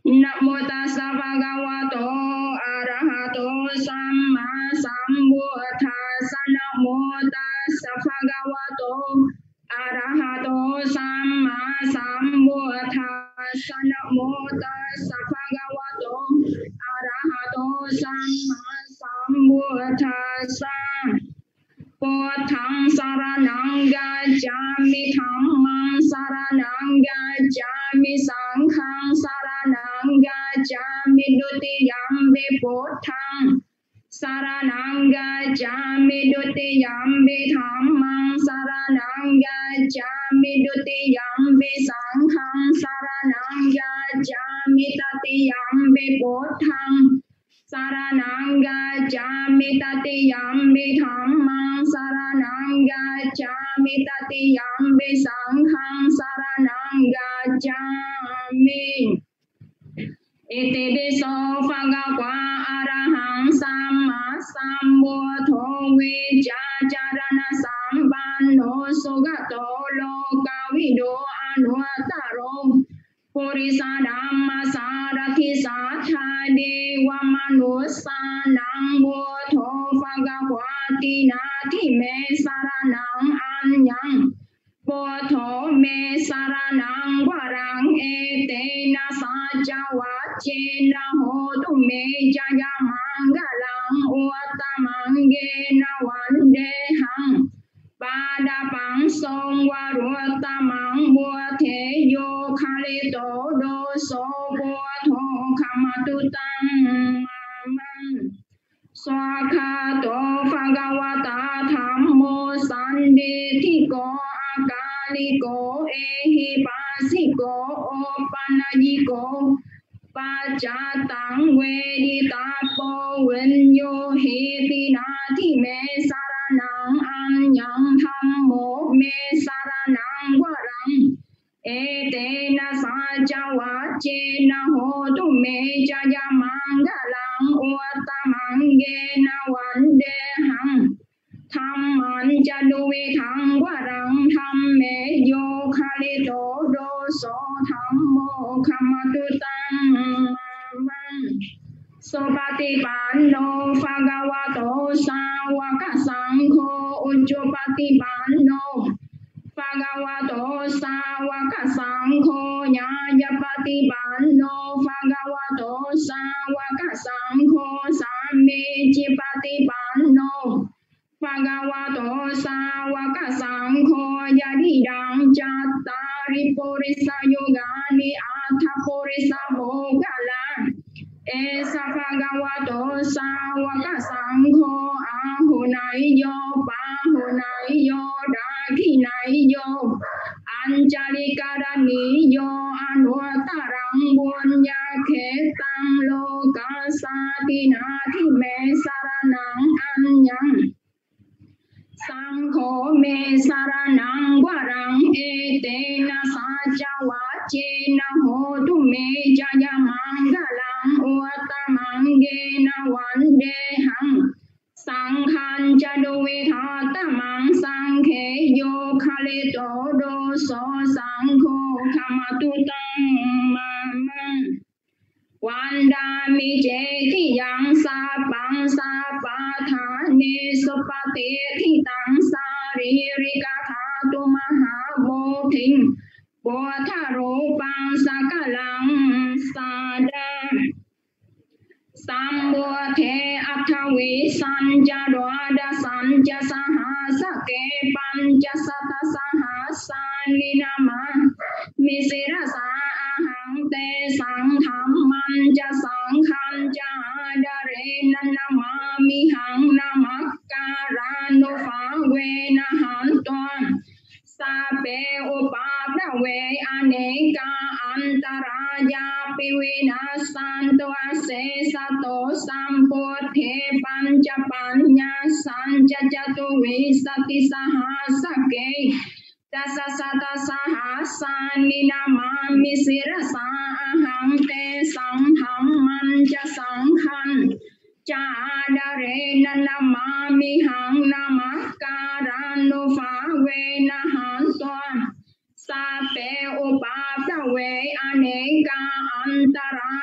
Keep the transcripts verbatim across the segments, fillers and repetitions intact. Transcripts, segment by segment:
นะโมตัสสะภะคะวะโตอะระหะโตสัมมาสัมพุทธัสสะนะโมตัสสะภะคะวะโตอะระหะโตสัมมาสัมพุทธัสสะนะโมตัสสะภะคะวะโตอะระหะโตสัมมาสัมพุทธัสสะพุทธังสรณังกัจฉามิธัมมังสรณังกัจฉามิสังฆังสรณังกัจฉามิดุติยัมปิพุทธังสรณังกัจฉามิดุติยัมปิธัมมังสรณังกัจฉามิดุติยัมปิสังฆังสรณังกัจฉามิตติยัมปิพุทธังสรณังกัจฉามิตติยัมปิธัมมังสรณังกัจฉามิตติยัมปิสังฆังสรณังกัจฉามิอิติปิโสภะคะวะอะระหังสัมมาสัมพุทโธวิจาจารณสัมปันโนสุขโตโลกวิโดอนุตตโรปุริสธัมมสารถิสัทธาเดวมนุสสานังพุทโธภะคะวะตินาทิเมสรณังอัญญังพุทโธเมสรณังวรังเอเตนะสัจวัจเจนะโหตุเมจยมังกลังอุตตมังเยนะวันเดหังปาดาปังทรงวรุตตมังบัวเทโยคาลิโตโดโสบัวโทขมาตุตังมามังสวากขาโตภะคะวะตาธัมโมสันติทิโกอากาลิโกเอหิปัสสิโกโอปัญญิโกปัจจตังเวดิตาโปวิญโยหิตินาทิเมสรณังอัญญังธัมโมเมสรณังวรังเอเตนะสัจวัจเจนะโหตุเมจยมังกลังอุตตมังเยนะวันเดหังธัมมันจะดุเวทังวรังธัมเมโยคาลิโตโดโสธัมโมขมาตุตังมังสุปฏิปันโนภะคะวะโตสาวกสังโฆอุจจุปฏิปันโนภะคะวะโตสาวกสังโฆญาญปฏิปันโนภะคะวะโตสาวกสังโฆสัมมิจิปฏิปันโนภะคะวะโตสาวกสังโฆยะทิดังจัตตาริปุริสยุกานิอัฏฐปุริสโมกขลังเอสะภะคะวะโตสาวกสังโฆอาหุไนโยปาหุไนโยดาขิไนโยอัญจาลิการณิโยอนุตตรังบุญญาเขตังโลกัสสตินาทิเมสรณังอัญญังสังโฆเมสรณังวรังเอเตนะสัจวัจเจนะโหตุเมจยมังกลังอุตตมังเยนะวันเดหังสังฆัญจะดุเวทัตตมังสังเขโยคาลิโตโดโสสังโฆขมาตุตังมามังวันดามิเจติยังสาปังสาปาทานิสุปฏิทิตังสาริริกาธาตุมหาโบธิงปุถะรูปังสกลังสาดาสัมบุเทอัทวิสัญจดวดสัญจสหัสเกปัญจสัตสหัสสานินามามิสิรสาอาหังเตสังธัมมันจะสังฆัญจะดาเรนะนามามิหังนามักการานุภาเวนะหันตวสาเปอุปาปะเวอเนกาอันตรายาปิวินาสันตัวเสสโตสัมปุเทปัญจปัญญาสัญจจตุวิสติสหัสเกตัสสะตัสสะหัสสานินามามิสิรสาอาหังเตสังธัมมันจะสังฆัญจาดาเรนะนามามิหังนามักการานุภาเวนะหันตวสาเปอุปาปะเวอเนกาอันตรา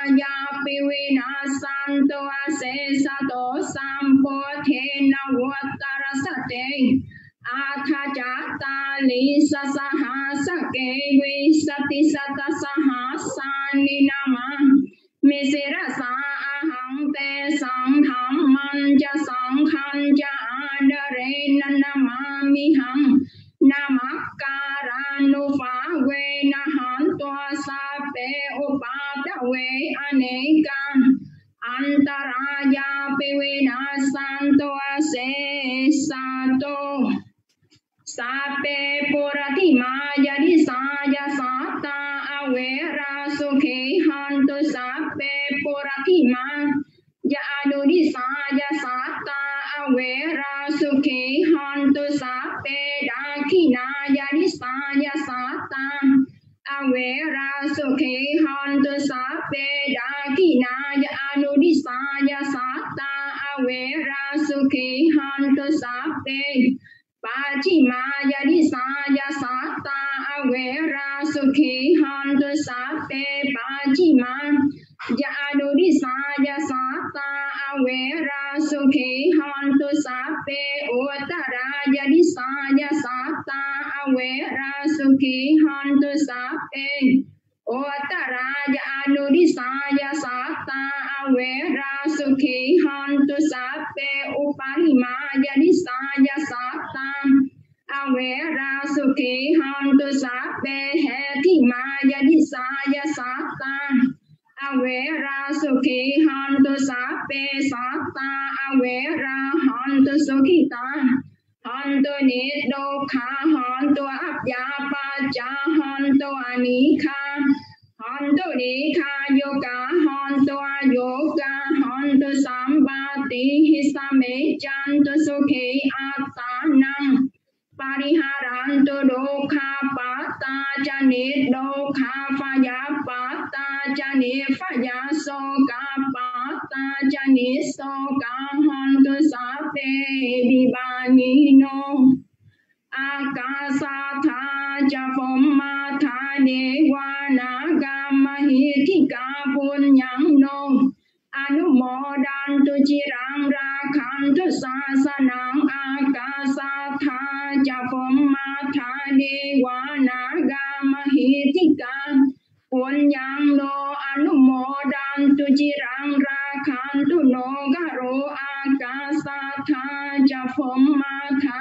ya piwina santo ase sato sampo thena watara sate atha jata li sasaha sake vi sati sata saha sani nama misera sa ahang te sang tham man cha sang khan cha adare nanama miham namakaranu pha ve nahan toa sa pe upata ve anekan antaraya pivina santo ase sato sape purati maya di saya sata awera sukhe hantu sape purati ma ya adu di saya sata awera sukhe hantu sape dakina ya di saya sata awera sukhe hantu sape dakina ya adu di saya sata awera sukhe hantu sape Pachima yadi saya sata awera sukhi hantu sape pachima yadu di saya sata awera sukhi hantu sape utara yadi saya sata awera sukhi hantu sape utara yadu di saya sata awera sukhi hantu sape uparima yadi saya sata awera sukhi hantu sape heti maya di saya sata awera sukhi hantu sape sata awera hantu sukhita hantu nidokha hantu apyapacha hantu anikha hantu nikha yoga hantu ayoga hantu sambati hisame chantu sukhi atanang Pariharantu dokha pata jani dokha phaya pata jani phaya soka pata jani soka hantu sape vivanino akasatha japommatha dewana gamahithika punyang no anumodantu cirang rakhantu sasanang akasatha japommatha dewana gamahithika punyang no anumodantu cirang rakhantu no garo akasatha japommatha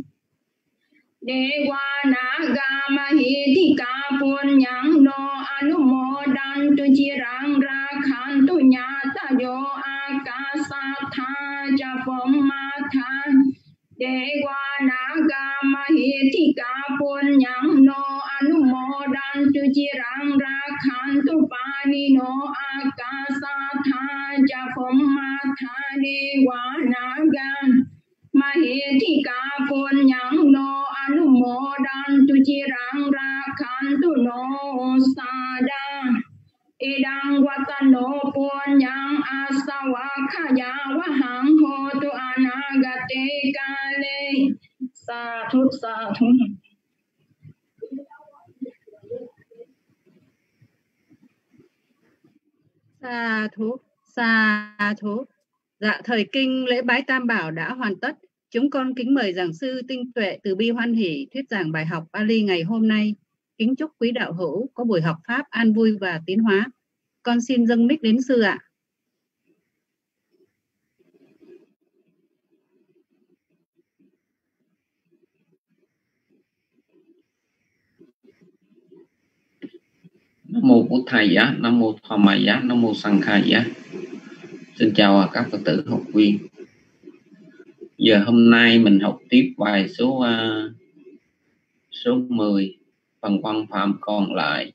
dewana gamahithika punyang no anumodantu cirang rakhantu nyata yo akasatha japommatha dewana gamahithika punyang no anumodantu cirang rakhantu pani no akasatha japommatha dewana gamahithika punyang no anumodantu cirang rakhantu no sada idang watano punyang asawakhaya wahang hotu anagate kale sa thu sa thu sa thu sa thu. Dạ, thời kinh lễ bái Tam Bảo đã hoàn tất. Chúng con kính mời giảng sư Tinh Tuệ từ bi hoan hỷ thuyết giảng bài học Pali ngày hôm nay. Kính chúc quý đạo hữu có buổi học pháp an vui và tiến hóa. Con xin dâng mic đến sư ạ. Nam mô Bụt Thầy giá, Nam mô Thoa Mày giá, Nam mô Sang Khai giá. Xin chào các Phật tử học viên. Giờ hôm nay mình học tiếp bài số uh, số mười, phần văn phạm còn lại.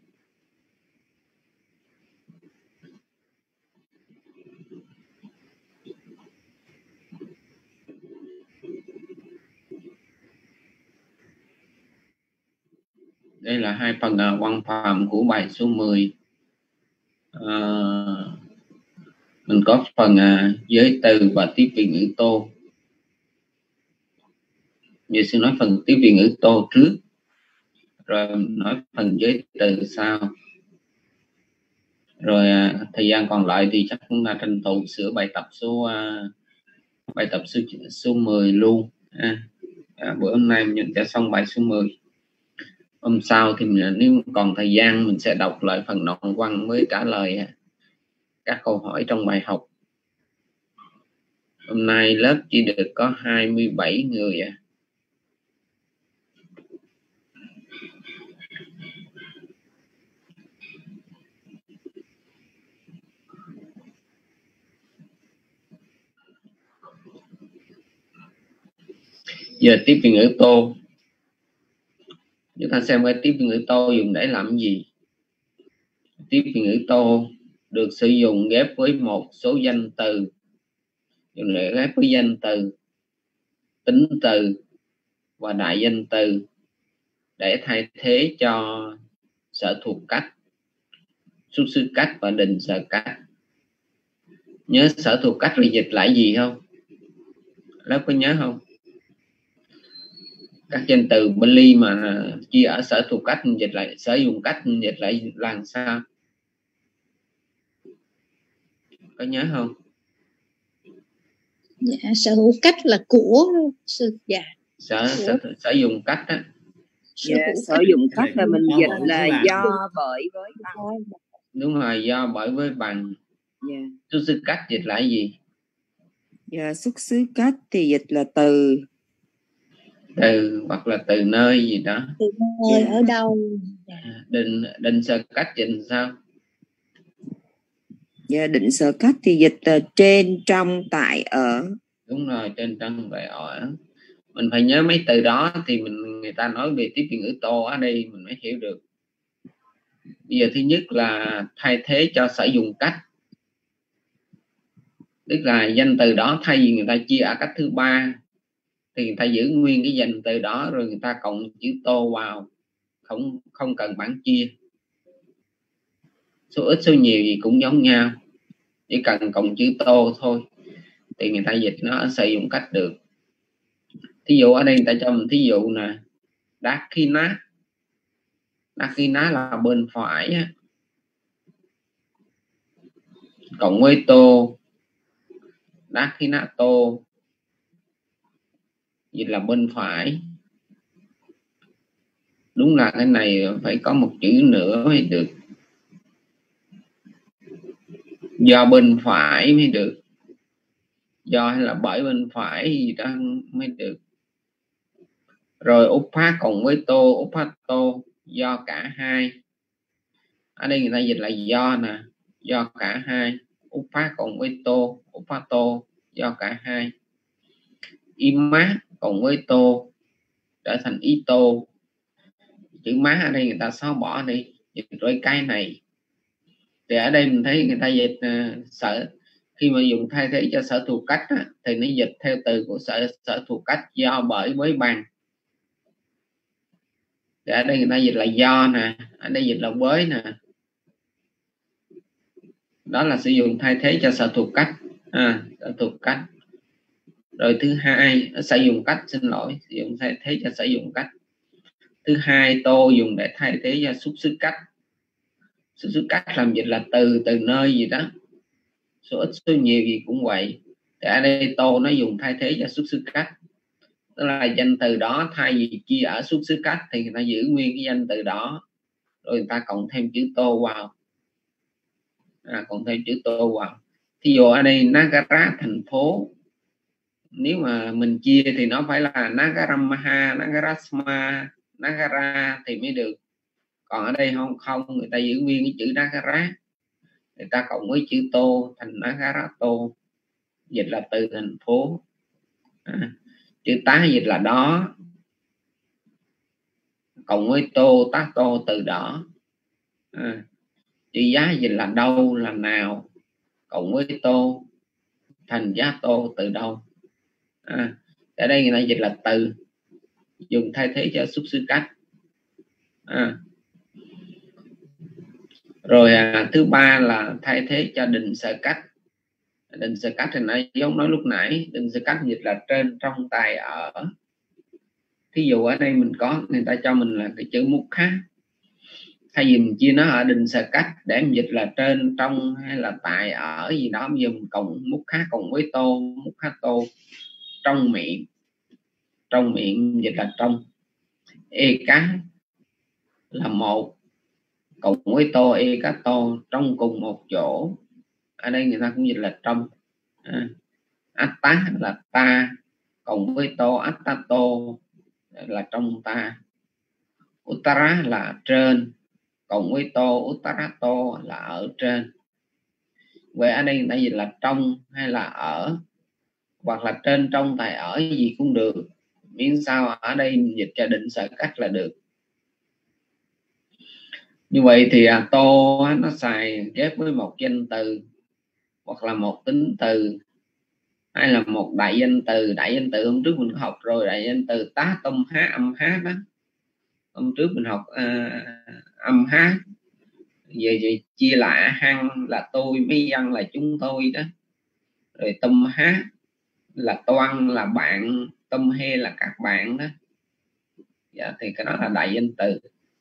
Đây là hai phần uh, văn phạm của bài số mười. Uh, mình có phần uh, giới từ và tiếp vị ngữ tô. Giờ xin nói phần tiếp vị ngữ tô trước, rồi nói phần giới từ sau. Rồi à, thời gian còn lại thì chắc cũng là tranh thủ sửa bài tập số à, bài tập số số mười luôn. À, à, bữa hôm nay mình sẽ xong bài số mười. Hôm sau thì mình, nếu còn thời gian mình sẽ đọc lại phần đoạn văn với trả lời các câu hỏi trong bài học. Hôm nay lớp chỉ được có hai mươi bảy người à. Giờ tiếp từ ngữ tô. Chúng ta xem cái tiếp từ ngữ tô dùng để làm gì. Tiếp từ ngữ tô được sử dụng ghép với một số danh từ, dùng để ghép với danh từ, tính từ và đại danh từ để thay thế cho sở thuộc cách, xuất xứ cách và định sở cách. Nhớ sở thuộc cách là dịch lại gì không? Lớp có nhớ không? Các danh từ Bali mà chia ở sở thuộc cách dịch lại, sở dùng cách dịch lại là sao? Có nhớ không? Dạ, sở hữu cách là của sư. Dạ. Sở, sở, sở dùng cách á. Sở, dạ, sở dụng cách là mình dịch là do bởi với bằng. Đúng rồi, do bởi với bằng. Dạ. Xuất xứ cách dịch lại gì? Dạ, xuất xứ cách thì dịch là từ. Từ hoặc là từ nơi gì đó. Từ nơi, ở đâu. Định định sở cách dịch sao? Dạ, định sở cách thì dịch là trên, trong, tại, ở. Đúng rồi, trên, trong, tại, ở. Mình phải nhớ mấy từ đó thì mình người ta nói về tiếp từ ngữ tô ở đây mình mới hiểu được. Bây giờ thứ nhất là thay thế cho sở dùng cách, tức là danh từ đó thay vì người ta chia ở cách thứ ba thì người ta giữ nguyên cái danh từ đó rồi người ta cộng chữ tô vào, không không cần bảng chia. Số ít số nhiều gì cũng giống nhau, chỉ cần cộng chữ tô thôi thì người ta dịch nó sử dụng cách được. Thí dụ ở đây người ta cho mình thí dụ nè, Dakina. Dakina là bên phải á, cộng với tô, Dakina tô dịch là bên phải. Đúng là cái này phải có một chữ nữa mới được, do bên phải mới được, do hay là bởi bên phải gì đó mới được. Rồi upha cộng với tô, upato do cả hai. Ở đây người ta dịch là do nè, do cả hai. Upha cộng với tô, upato do cả hai. Ima cộng với tô trở thành ý tô. Chữ má ở đây người ta xóa bỏ đi, dịch với cái này. Thì ở đây mình thấy người ta dịch uh, sở, khi mà dùng thay thế cho sở thuộc cách á, thì nó dịch theo từ của sở sở thuộc cách, do bởi với bằng. Thì ở đây người ta dịch là do nè, ở đây dịch là với nè. Đó là sử dụng thay thế cho sở thuộc cách, à, sở thuộc cách. Rồi thứ hai, sử dụng cách, xin lỗi, sử dụng thay thế cho sử dụng cách. Thứ hai, tô dùng để thay thế cho xuất xứ cách. Xuất xứ cách làm dịch là từ, từ nơi gì đó. Số ít số nhiều gì cũng vậy. Thì ở đây tô nó dùng thay thế cho xuất xứ cách, tức là danh từ đó thay vì chia ở xuất xứ cách thì người ta giữ nguyên cái danh từ đó rồi người ta cộng thêm chữ tô vào, à, cộng thêm chữ tô vào. Thí dụ ở đây Nagara thành phố, nếu mà mình chia thì nó phải là Nagaramaha, Nagarasma, Nagara thì mới được. Còn ở đây không, không người ta giữ nguyên cái chữ Nagara, người ta cộng với chữ tô thành Nagarato, dịch là từ thành phố. À, chữ tá dịch là đó, cộng với tô, tá tô từ đó. À, chữ giá dịch là đâu, là nào, cộng với tô thành giá tô từ đâu. À, ở đây người ta dịch là từ, dùng thay thế cho xuất xứ cách. À, rồi à, thứ ba là thay thế cho định sở cách. Định sở cách thì nãy giống nói lúc nãy, định sở cách dịch là trên, trong, tại, ở. Thí dụ ở đây mình có, người ta cho mình là cái chữ mukha, thay vì mình chia nó ở định sở cách để mình dịch là trên trong hay là tại ở gì đó, bây giờ mình cộng múc khá cộng với tô, múc khá tô, trong miệng, trong miệng dịch là trong, e cá là một cộng với tô, e cá tô, trong cùng một chỗ, ở đây người ta cũng dịch là trong. à, atta là ta cộng với tô, attato là trong ta, uttara là trên cộng với tô, uttarato là ở trên. Vậy ở đây người ta dịch là trong hay là ở, hoặc là trên trong tại ở gì cũng được, miễn sao ở đây mình dịch cho định sở cách là được. Như vậy thì à, tô nó xài ghép với một danh từ hoặc là một tính từ hay là một đại danh từ. Đại danh từ hôm trước mình học rồi, đại danh từ tá tâm há âm há đó, hôm trước mình học à, âm há về, về chia là hăng là tôi, mấy dân là chúng tôi đó, rồi tâm há là toan là bạn, tâm he là các bạn đó. Dạ, thì cái đó là đại danh từ,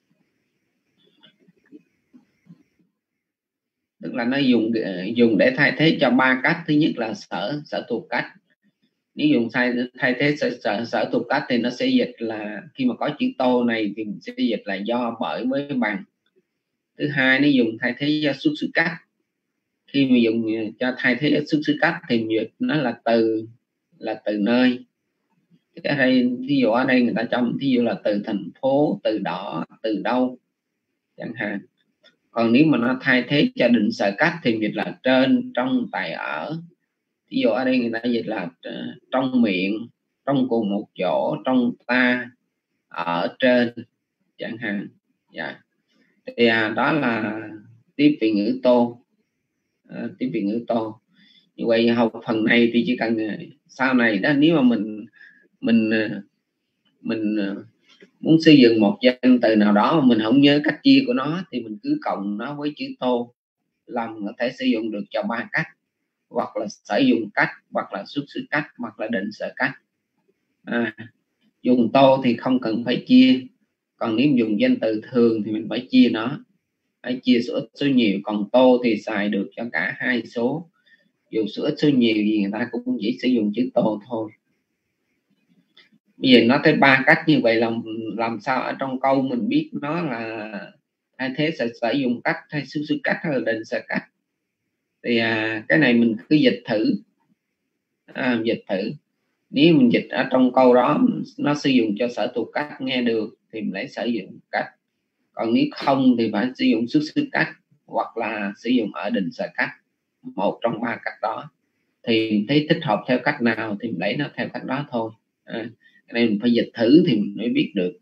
tức là nó dùng dùng để thay thế cho ba cách. Thứ nhất là sở sở thuộc cách, nếu dùng thay thay thế sở, sở, sở thuộc cách thì nó sẽ dịch là khi mà có chữ tô này thì mình sẽ dịch là do, bởi, với, bằng. Thứ hai, nó dùng thay thế cho xuất xứ cách, khi mà dùng cho thay thế xuất xứ cách thì dịch nó là từ, là từ nơi. Ở đây ví dụ ở đây người ta cho ví dụ là từ thành phố, từ đỏ, từ đâu chẳng hạn. Còn nếu mà nó thay thế cho định sở cách thì dịch là trên, trong, tại, ở. Ví dụ ở đây người ta dịch là trong miệng, trong cùng một chỗ, trong ta, ở trên chẳng hạn. Dạ. Thì à, đó là tiếp vị ngữ tô, à, tiếp vị ngữ tô. Như vậy học phần này thì chỉ cần sau này đó, nếu mà mình mình mình muốn xây dựng một danh từ nào đó mà mình không nhớ cách chia của nó thì mình cứ cộng nó với chữ tô là mình có thể sử dụng được cho ba cách, hoặc là sử dụng cách, hoặc là xuất xứ cách, hoặc là định sở cách. À, dùng tô thì không cần phải chia, còn nếu dùng danh từ thường thì mình phải chia nó, phải chia số ít số nhiều. Còn tô thì xài được cho cả hai số, dù số ít số nhiều gì người ta cũng chỉ sử dụng chữ tô thôi. Bây giờ nó tới ba cách như vậy, làm làm sao ở trong câu mình biết nó là thay thế sẽ sử dụng cách hay xuất xứ cách hay là định sở cách. Thì à, cái này mình cứ dịch thử, à, dịch thử. Nếu mình dịch ở trong câu đó nó sử dụng cho sở thuộc cách nghe được thì mình lấy sử dụng cách, còn nếu không thì phải sử dụng xuất xứ cách hoặc là sử dụng ở định sở cách, một trong ba cách đó. Thì thấy thích hợp theo cách nào thì mình lấy nó theo cách đó thôi. À, cái này mình phải dịch thử thì mình mới biết được.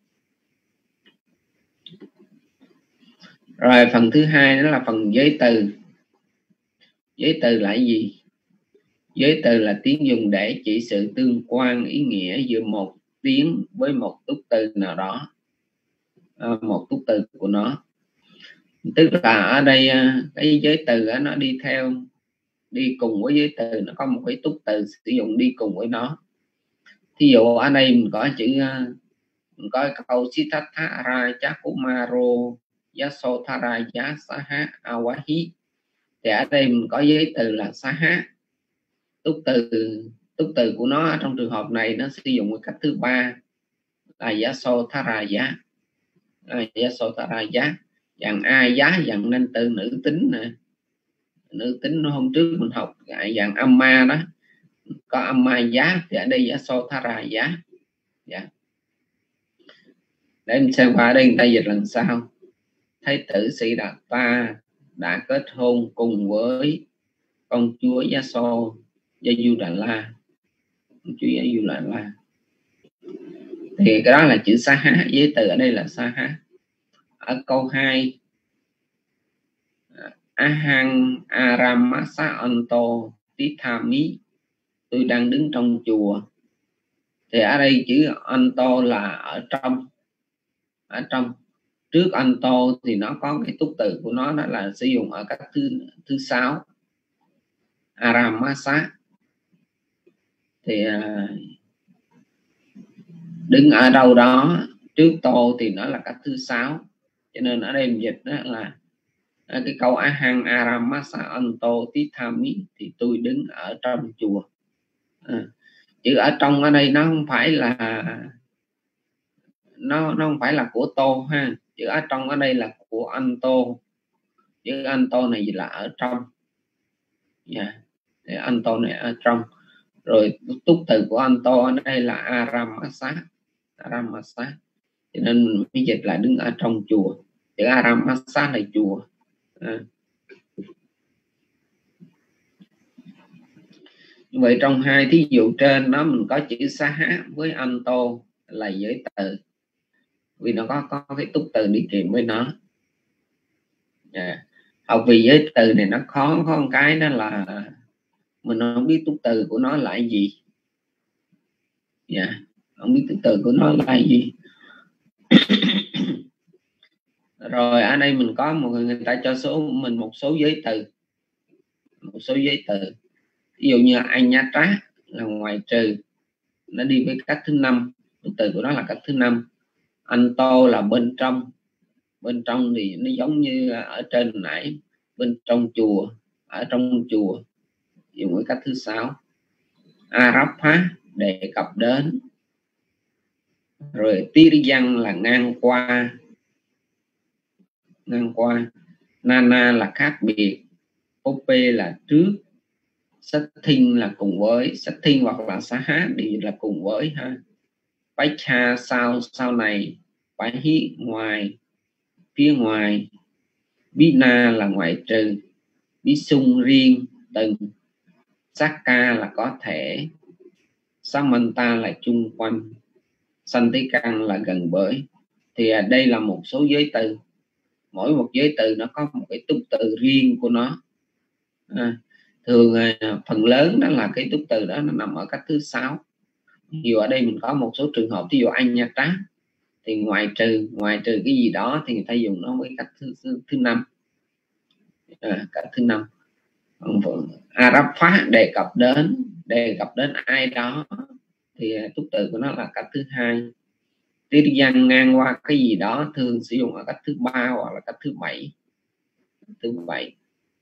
Rồi phần thứ hai đó là phần giới từ. Giới từ là gì? Giới từ là tiếng dùng để chỉ sự tương quan ý nghĩa giữa một tiếng với một túc từ nào đó, à, một túc từ của nó. Tức là ở đây cái giới từ đó, nó đi theo, đi cùng với giới từ, nó có một cái túc từ sử dụng đi cùng với nó. Thí dụ ở đây mình có chữ, mình có câu Siddhartha Rajakumaro Yasodhara Yasaha Awahi, thì ở đây mình có giới từ là Saha. Túc từ túc từ của nó trong trường hợp này nó sử dụng cái cách thứ ba là Yasodhara Giá, à, Yasodhara Giá, dạng ai giá, dạng nên từ nữ tính nè, nữ tính hôm trước mình học dạng âm ma đó, có âm ma giá thì ở đây Yasodhara Giá. Dạ. Để mình xem qua ở đây người ta dịch làm sao. Thái tử Sĩ Đạt Ta đã kết hôn cùng với công chúa Yaso Yajudala, công chúa Yajudala. Thì cái đó là chữ Saha, giới từ ở đây là Saha. Ở câu hai, Ahang Aramasa Anto Tithami, tôi đang đứng trong chùa. Thì ở đây chữ Anto là ở trong, ở trong. Trước Anto thì nó có cái túc từ của nó, đó là sử dụng ở cách thứ thứ sáu, Aramasa. Thì đứng ở đâu đó trước tô thì nó là cách thứ sáu, Cho nên ở đây mình dịch đó là cái câu ahang aramasa anto tithami, thì tôi đứng ở trong chùa. À, chữ ở trong ở đây nó không phải là nó nó không phải là của tô ha, chữ ở trong ở đây là của anto, chữ anto này là ở trong. Yeah. Thì anto này ở trong, rồi túc từ của anto ở đây là aramasa, aramasa, cho nên mình mới dịch là đứng ở trong chùa. Chữ aramasa là chùa. À. Vậy trong hai thí dụ trên đó mình có chữ saha với anto là giới từ, vì nó có có cái túc từ đi kèm với nó. Yeah. Học vì giới từ này nó khó có một cái đó là mình không biết túc từ của nó là gì. Yeah. Không biết túc từ của nó là gì. Rồi ở đây mình có một người ta cho số mình một số giới từ, một số giới từ, ví dụ như anyatra là ngoại trừ, nó đi với cách thứ năm, túc từ của nó là cách thứ năm. Anto là bên trong, bên trong thì nó giống như ở trên nãy, bên trong chùa, ở trong chùa, dùng với cách thứ sáu. Arapha đề cập đến. Rồi tiriyan là ngang qua, ngang qua. Nana là khác biệt. Pope là trước. Setting là cùng với, setting hoặc là saha thì là cùng với ha. Pacha sau, sau này. Pahi ngoài, phía ngoài. Bina là ngoại trừ. Bisung riêng, từng. Saka là có thể. Samanta là chung quanh. Santikan là gần với. Thì đây là một số giới từ. Mỗi một giới từ nó có một cái túc từ riêng của nó. À, thường phần lớn đó là cái túc từ đó nó nằm ở cách thứ sáu. Dù ở đây mình có một số trường hợp, ví dụ anyatra thì ngoại trừ, ngoại trừ cái gì đó thì người ta dùng nó với cách thứ thứ, thứ năm. À, cách thứ năm. Arapha đề cập đến, đề cập đến ai đó thì túc từ của nó là cách thứ hai. Tiriyan ngang qua cái gì đó thường sử dụng ở cách thứ ba hoặc là cách thứ bảy. Thứ bảy.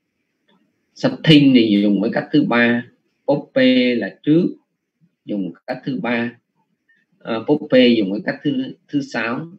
Setting thì dùng với cách thứ ba. Pope là trước, dùng cách thứ ba. Uh, Pope dùng với cách thứ thứ sáu.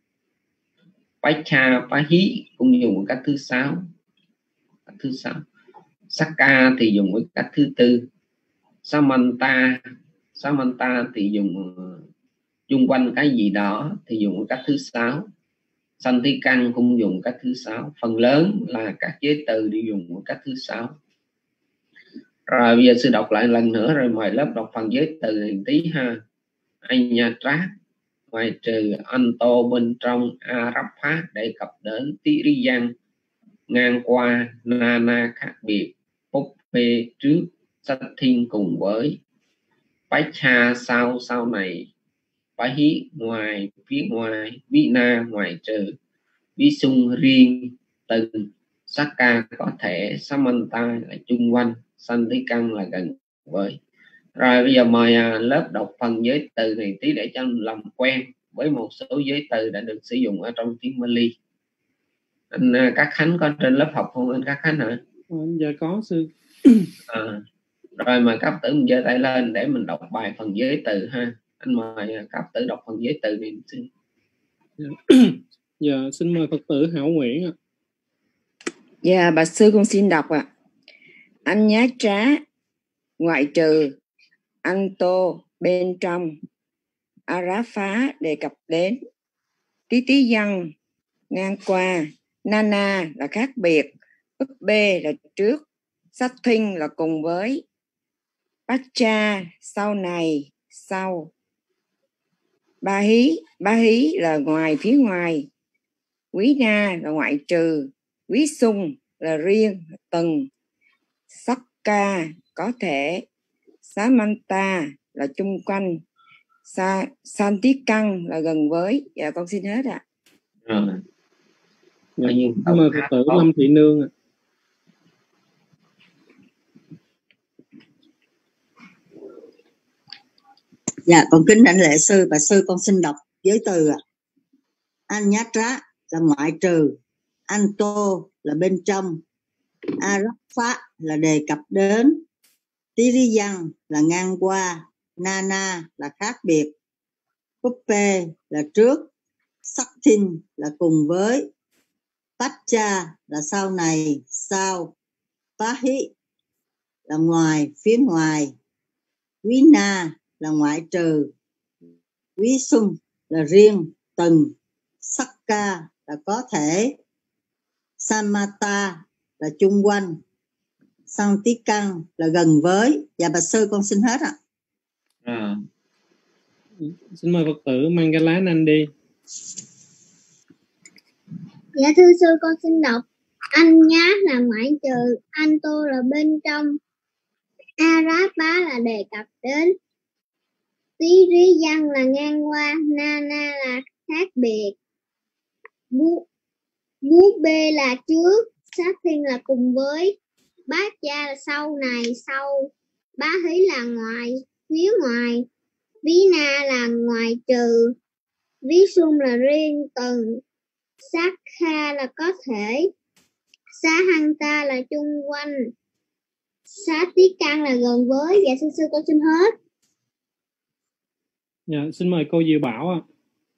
Pacha, Pahi cũng dùng với cách thứ sáu. Cách thứ sáu. Saka thì dùng với cách thứ tư. Samanta, Samanta thì dùng chung quanh cái gì đó thì dùng với cách thứ sáu. Santikan cũng dùng cách thứ sáu. Phần lớn là các giới từ đi dùng với cách thứ sáu. Rồi bây giờ sư đọc lại lần nữa rồi mời lớp đọc phần giới từ này tí ha. Anyatra ngoài trừ, anto bên trong, arapha đề cập đến, tiriyan ngang qua, nana khác biệt, pope trước, setting cùng với, pacha sau, sau này, pahi ngoài, phía ngoài, vina ngoại trừ, visung riêng, từng, saka có thể, samanta là chung quanh, santikan là gần với. Rồi bây giờ mời à, lớp đọc phần giới từ này tí để cho làm quen với một số giới từ đã được sử dụng ở trong tiếng Pali. Anh Cát Khánh có trên lớp học không anh Cát Khánh hả? Ờ, dạ có sư. À, rồi mời Cáp Tử mình giơ tay lên để mình đọc bài phần giới từ ha. Anh mời Cáp Tử đọc phần giới từ này xin. Dạ, dạ xin mời Phật tử Hảo Nguyễn ạ. Dạ bà sư con xin đọc ạ. À. Anh nhá trá ngoại trừ, Anto bên trong, Arapha đề cập đến, Tí tí văn ngang qua, Nana là khác biệt, Upbe là trước, Setting là cùng với, Pacha sau này, sau, Ba hí, ba hí là ngoài, phía ngoài, Quý na là ngoại trừ, Quý sung là riêng, từng, Sakka có thể, Samanta là chung quanh, Sa, Santikan là gần với. Dạ con xin hết ạ. À. Dạ, mời Phật tử Lâm Thị Nương ạ. Dạ con kính đảnh lễ sư và sư con xin đọc giới từ ạ. Anyatra là ngoại trừ, Anto là bên trong, Arafat là đề cập đến, Tiriyan là ngang qua, Nana là khác biệt, Puppe là trước, Saktin là cùng với, Pacha là sau này, sau, Pahi là ngoài, phía ngoài, Vina là ngoại trừ, Visum là riêng, từng, Sakka là có thể, Samata là chung quanh, Santikang là gần với. Dạ bà sư con xin hết ạ. À. Xin mời Phật tử Mangala Nandi. Dạ thưa sư con xin đọc. Anh nhá là ngoại trừ, Anto là bên trong, Arapa là đề cập đến, Tí rí văn là ngang qua, Nana là khác biệt, Bú, bú bê là trước, sát thiên là cùng với, bát cha là sau này, sau, bá hí là ngoài, phía ngoài, ví na là ngoài trừ, ví sung là riêng từng, sát kha là có thể, xá hăng ta là chung quanh, xá tí căn là gần với. Dạ sư sư con xin hết. Dạ, xin mời cô Diệu Bảo ạ.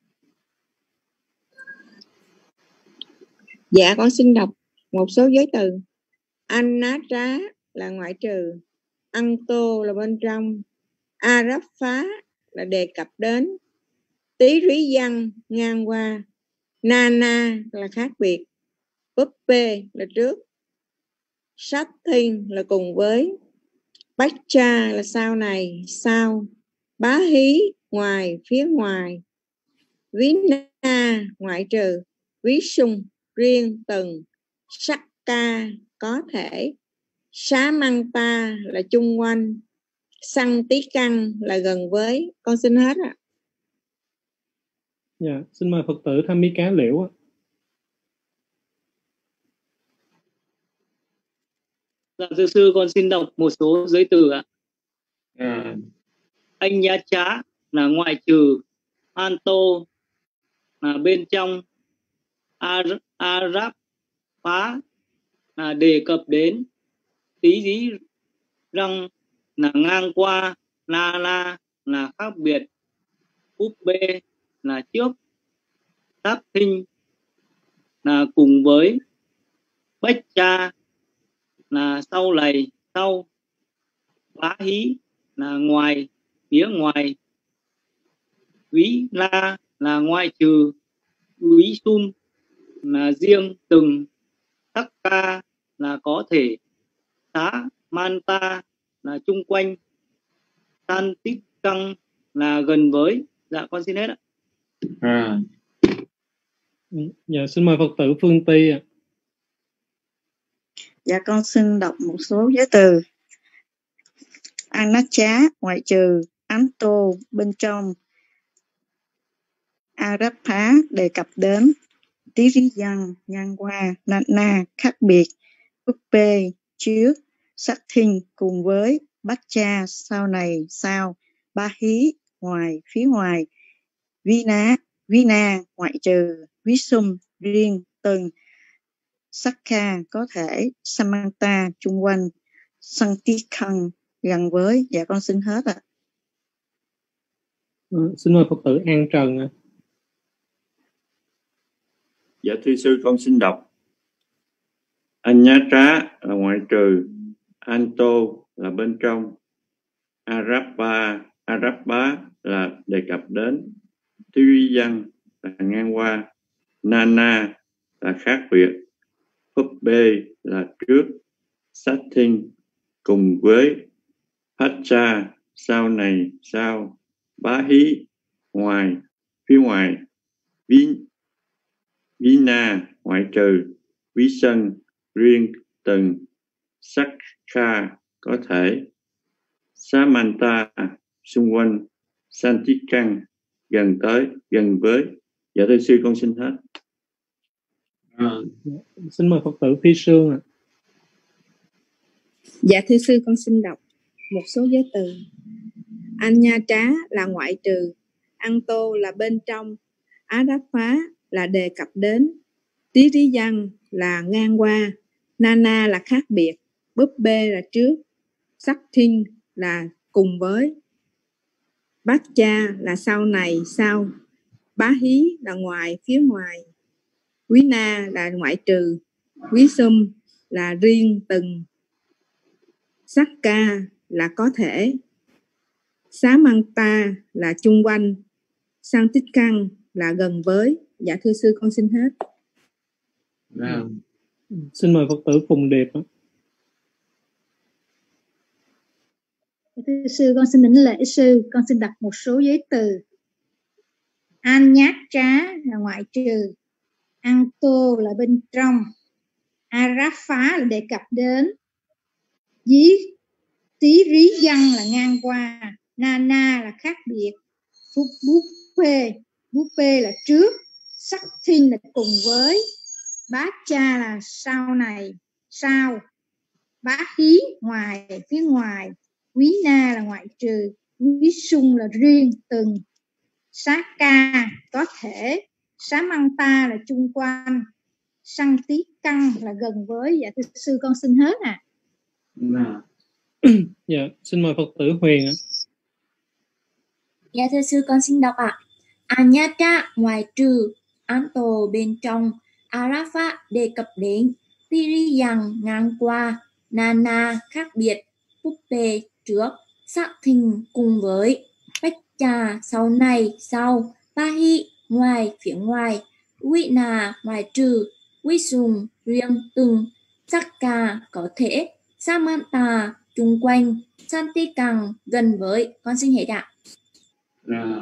Dạ con xin đọc một số giới từ. Anatra là ngoại trừ, Anto là bên trong, Arafá là đề cập đến, Tí rí văn ngang qua, Nana là khác biệt, Puppe là trước, Sát thiên là cùng với, Pacha là sau này, sau, Bá hí ngoài, phía ngoài, Ví na ngoại trừ, Ví sung riêng từng, Sakka có thể, Xá măng ta là chung quanh, Xăng tí căn là gần với. Con xin hết ạ. Dạ, xin mời Phật tử Tham Mi Cá Liễu ạ. Dạ thưa sư con xin đọc một số giới từ ạ. À. Anh Nha Chá là ngoại trừ, Anto là bên trong, Ar- Arab Phá là đề cập đến, Tí dí răng là ngang qua, La la là khác biệt, Úp bê là trước, Táp thinh là cùng với, Bách cha là sau này, sau, Bá hí là ngoài, phía ngoài, Ví la là ngoại trừ, Ví sum là riêng từng, Tắc ca là có thể, Xá manta là chung quanh, San tích căng là gần với. Dạ con xin hết ạ. À. Dạ xin mời Phật tử Phương Ti ạ. Dạ con xin đọc một số giới từ. Anacha ngoại trừ, Anto bên trong, Arapha đề cập đến, Tiriyan ngang qua, Nana khác biệt, Puppe trước, Saktin cùng với, Bacha sau này, sau, Bahí ngoài, phía ngoài, Vina Vina ngoại trừ, Visum riêng từng, Sakka có thể, Samanta chung quanh, Santikhan gần với. Dạ con xin hết ạ. À, xin mời Phật tử An Trần ạ. Dạ thưa sư con xin đọc. Anh nhá trá là ngoại trừ, Anto là bên trong, Arapa Arapa là đề cập đến, Tiriyan là ngang qua, Nana là khác biệt, Puppe là trước, Satin cùng với, Pacha sau này, sau, Bá hí ngoài, phía ngoài, Vin Vina ngoại trừ, Ví sân riêng từng, Sakha có thể, Samanta xung quanh, Santikhan gần tới, gần với. Dạ thưa sư con xin hết. À, xin mời Phật tử Phi Sương ạ. Dạ thưa sư con xin đọc một số giới từ. Anh nha trá là ngoại trừ, Anto là bên trong, Arafá là đề cập đến, Tí rí văn là ngang qua, Nana là khác biệt, búp bê là trước, sắc thinh là cùng với, bát cha là sau này sau, bá hí là ngoài phía ngoài, quý na là ngoại trừ, quý sum là riêng từng, sắc ca là có thể, xá măng ta là chung quanh, sang tích căng là gần với. Dạ thưa sư, con xin hết. Dạ. Xin mời Phật tử Phùng Điệp. Thưa sư, con xin đảnh lễ sư. Con xin đọc một số giấy từ. An nhát trá là ngoại trừ, An tô là bên trong, Arafá là đề cập đến, Dí tí rí văn là ngang qua, Nana là khác biệt, Phúc búp phê, búp phê là trước, sắc thinh là cùng với, bát cha là sau này sau, bá hí ngoài phía ngoài, quý na là ngoại trừ, quý sung là riêng từng, xá ca có thể, xá măng ta là chung quanh, săn tí căng là gần với. Dạ thưa sư, con xin hết ạ. À. Dạ, xin mời Phật tử Huyền ạ. Dạ thưa sư, con xin đọc ạ. Anyata ngoài trừ, Anto bên trong, Arafat đề cập đến, Tiriyan ngang qua, Nana khác biệt, Puppe trước, sắc thình cùng với, bách trà sau này sau, Bahi ngoài phía ngoài, Wina ngoài trừ, Wisum riêng từng, Sakka có thể, Samantha chung quanh, Santikang gần với. Con xin hết ạ. Dạ.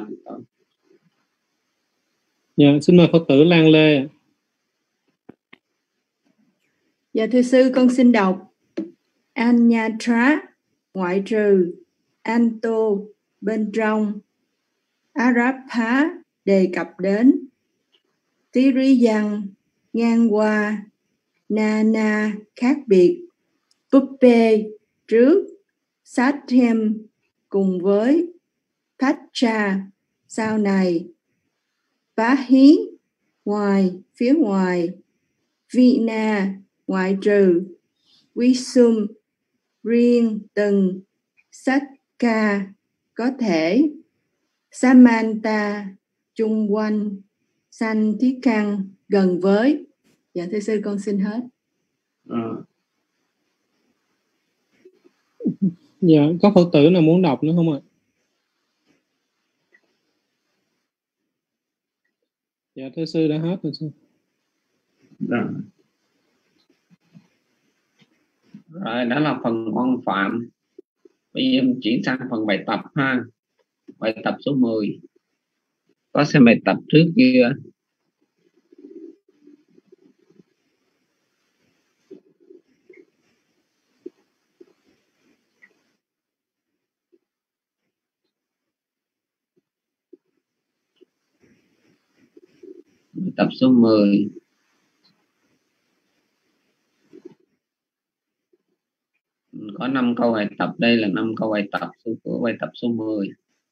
Dạ, xin mời Phật tử Lan Lê. Dạ thưa sư, con xin đọc. Anyatra ngoại trừ, Anto bên trong, Arapha đề cập đến, Tiriyan ngang qua, Nana khác biệt, Puppe trước, Satyam cùng với, Pacha sau này, Bá hí ngoài phía ngoài, Vina ngoại trừ, Wisum riêng từng, Sakka có thể, Samantha chung quanh, Santikang gần với. Dạ thưa sư, con xin hết. À. Dạ, có Phật tử nào muốn đọc nữa không ạ? Dạ thưa sư, đã hết rồi sư. Rồi. Rồi, đó là phần ngoan phạm. Bây giờ mình chuyển sang phần bài tập ha. Bài tập số mười. Có xem bài tập trước chưa? Bài tập số mười. Có năm câu bài tập, đây là năm câu bài tập của bài tập số mười.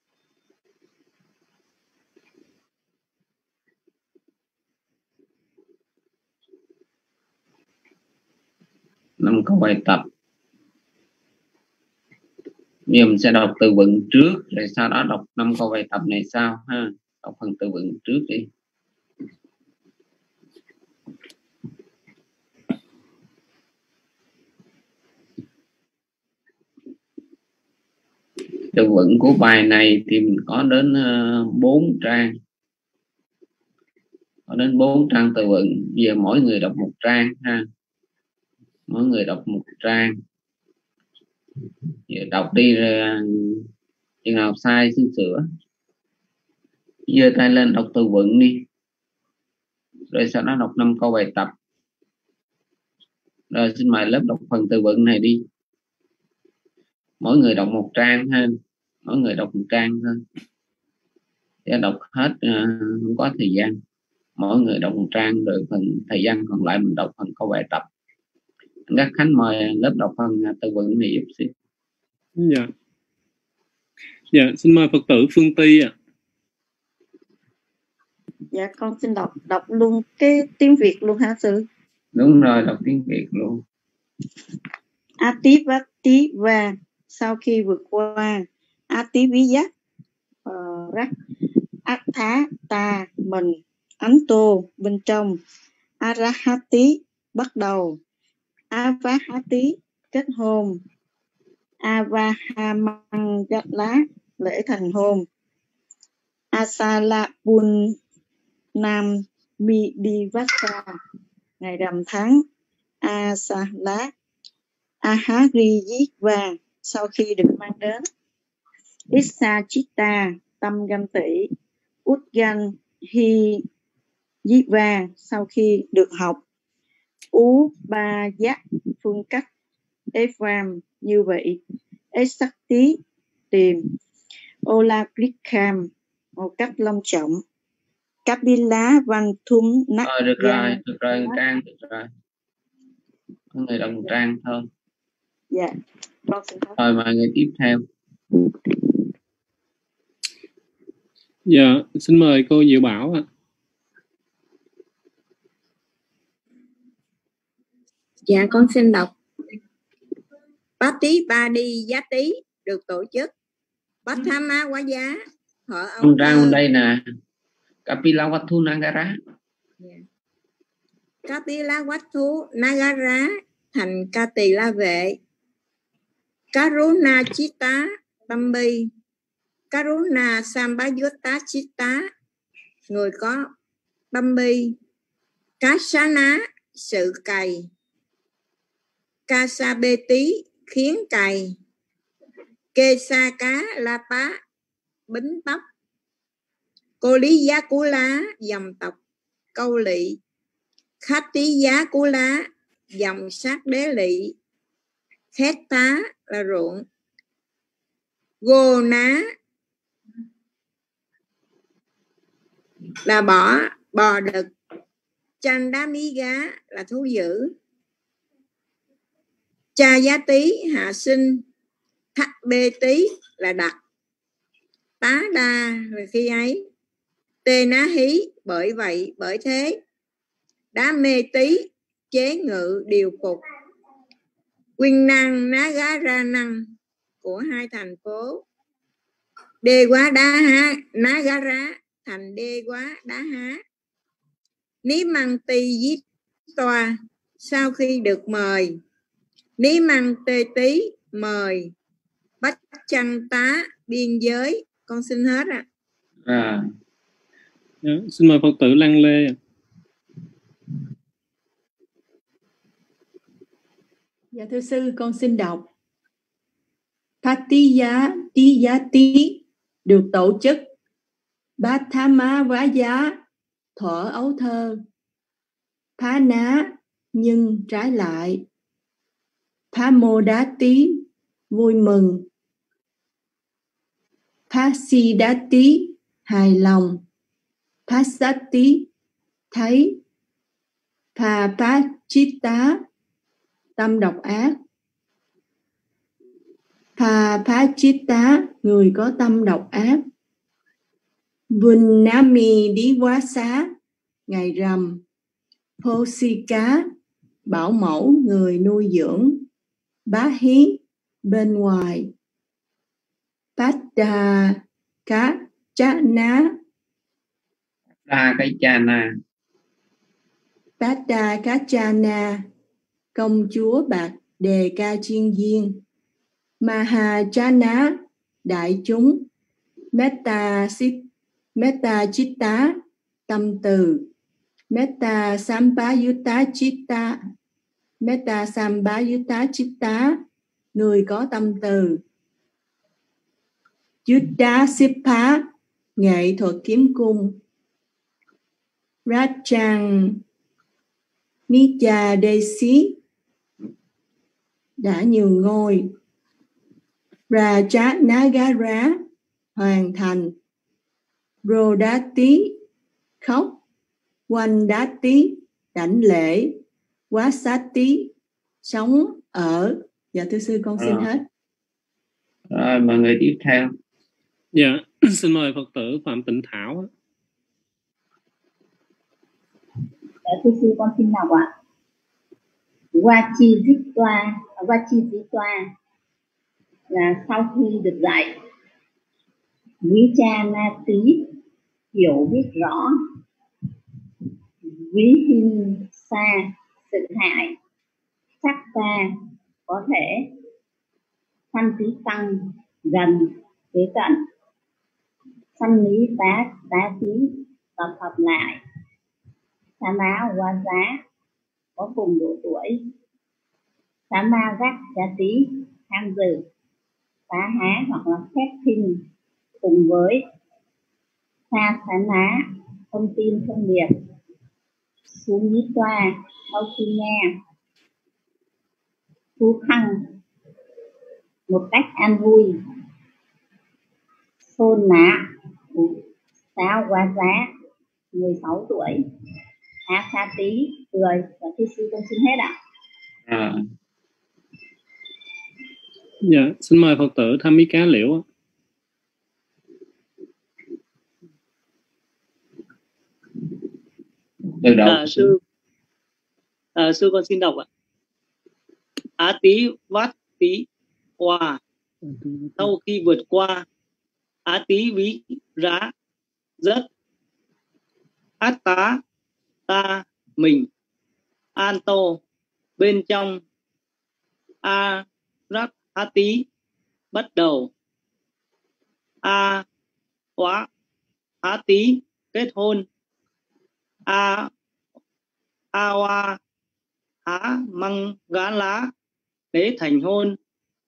Năm câu bài tập. Bây giờ mình sẽ đọc từ vựng trước, rồi sau đó đọc năm câu bài tập này sau ha. Đọc phần từ vựng trước đi. Từ vựng của bài này thì mình có đến bốn uh, trang. Có đến bốn trang từ vựng. Giờ mỗi người đọc một trang ha. Mỗi người đọc một trang. Giờ đọc đi rồi chừng nào sai xin sửa. Giơ tay lên đọc từ vựng đi. Rồi sau đó đọc năm câu bài tập. Rồi xin mời lớp đọc phần từ vựng này đi. Mỗi người đọc một trang ha. Mỗi người đọc một trang thôi. Để đọc hết uh, không có thời gian. Mỗi người đọc một trang, rồi phần thời gian còn lại mình đọc phần câu bài tập. Các Khánh mời lớp đọc phần uh, từ vựng này giúp xin. Dạ. Dạ, xin mời Phật tử Phương Ti ạ. Dạ con xin đọc đọc luôn cái tiếng Việt luôn hả sư? Đúng rồi, đọc tiếng Việt luôn. Ativattiva sau khi vượt qua Ativiyat uh, rắc Atthá ta mình, Ấn tô bên trong, Arahati bắt đầu, Avahati kết hôn, Avahamangala lễ thành hôn, Asalapun Nam Midivasa ngày rằm tháng, Asala Ahariyiva sau khi được mang đến, Issachita tâm ganh tị, Udgan Hi Yiva sau khi được học, Ubayat phương cách, Ephraim như vậy, Esakti tìm, Olakrikham một cách long trọng, Kapila Văn Thum Nắc Ờ, được rồi, được rồi, Trang, được rồi. Người đồng Trang thôi. Dạ, con xin hết. Rồi mời người tiếp theo. Dạ, xin mời cô Diệu Bảo ạ. Dạ, con xin đọc. Bát tí ba đi giá tí được tổ chức. Bát tham ma quá giá. Thọ Ông Trang đây nè. Kapila Vattu Nagara. Yeah. Kapila Vattu Nagara thành Ca Tỳ La Vệ. Karuna Chitta tâm bi. Karuna Sambayutta Chitta người có tâm bi. Kasana sự cày. Kasabeti khiến cày. Kesaka Lapa bính tóc. Cô lý giá cú lá dòng tộc câu lỵ. Khách tí giá cú lá dòng sát đế lỵ. Khét tá là ruộng. Gô ná là bỏ bò đực. Chanh đá mí gá là thú dữ. Cha giá tí hạ sinh. Thắc bê tí là đặt. Tá đa là khi ấy. Tê ná hí bởi vậy bởi thế. Đá mê tí chế ngự điều phục. Quyên năng ná gá ra năng của hai thành phố. Đê quá đá há ná gá rá thành đê quá đá há. Ní măng tì giết toa sau khi được mời. Ní măng tê tí mời. Bách chăn tá biên giới. Con xin hết ạ. À. À. Dạ, xin mời Phật tử Lăng Lê. Dạ thưa sư, con xin đọc. Patiya Tiyati được tổ chức. Bhattama Vá Giá thở ấu thơ. Phá ná nhưng trái lại. Phamodati vui mừng. Phasidati hài lòng. Phasati thấy. Phapachita tâm độc ác. Phapachita người có tâm độc ác. Vunnami đi quá xá ngày rằm. Posika bảo mẫu người nuôi dưỡng. Bá hí bên ngoài. Pada cá cha ná. Pada cái cha na. Pada cá cha na công chúa bạc đề ca chiên viên. Mahajana đại chúng. Metta sit Metta chitta tâm từ. Metta Sampayutta chitta. Metta Sampayutta chitta người có tâm từ. Yuddha Sipha nghệ thuật kiếm cung. Rajang Nijadesi đã nhiều ngôi. Raja Nagara hoàn thành. Rodati khóc. Wandati đảnh lễ. Wasati sống ở. Dạ thưa sư con xin à. hết. Rồi mọi người tiếp theo. Dạ xin mời Phật tử Phạm Tịnh Thảo. thưa sư con xin đọc ạ. Vachijitwa, Vachijitwa là sau khi được dạy, Vichanati hiểu biết rõ, Vihimsa sự hại, Sakta có thể, Thanh tí tăng gần kế cận, Sanh lý tá tá tí tập hợp lại, Sa má qua giá có cùng độ tuổi, Sa ma gác giá tí tham dự, Phá há hoặc là phép thinh cùng với, Sa phá ná thông tin thông điệp, Xuống nhí toa sau khi nghe, Phú khăn một cách an vui, Xôn ná Sáu qua giá mười sáu tuổi, Há sa tí cười. Và thưa sư con xin hết ạ. À. Dạ, xin mời Phật tử Tham Mí Cá Liễu. Từ đầu. À, sư, à, sư con xin đọc ạ. Á tí vát tí hòa, sau khi vượt qua, á tí ví rá rất, át tá ta mình, an tô bên trong, a rắc há tí bắt đầu, a hóa há tí kết hôn, a a hoa há măng gá lá để thành hôn,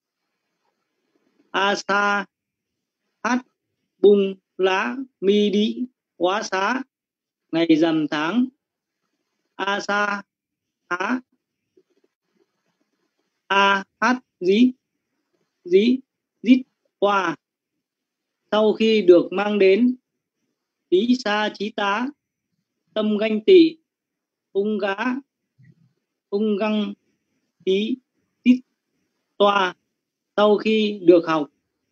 a sa hát bung lá mi đi quá xá ngày rằm tháng, a sa há a hát dí dí dít qua, sau khi được mang đến, tí sa chí tá tâm ganh tị, ung gá ung găng tí tít toa, sau khi được học,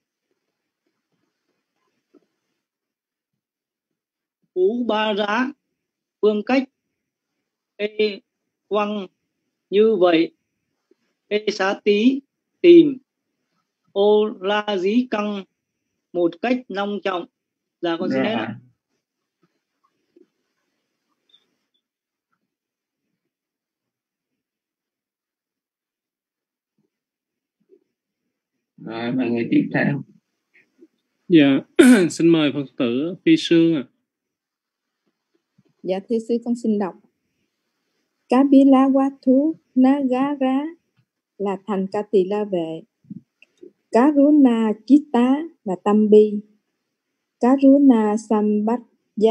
Phú ba rá phương cách, ê quăng như vậy, ê xá tí tìm, ô la dí căng một cách long trọng. Dạ con xin hết ạ. Rồi, mọi người tiếp theo. Dạ, xin mời Phật tử Phi Sương ạ. À. Dạ thưa sư con xin đọc. Kapila Watu Nagara là thành Ca Tỳ La Vệ. Karuna Chitta là tâm bi. Karuna Sambhya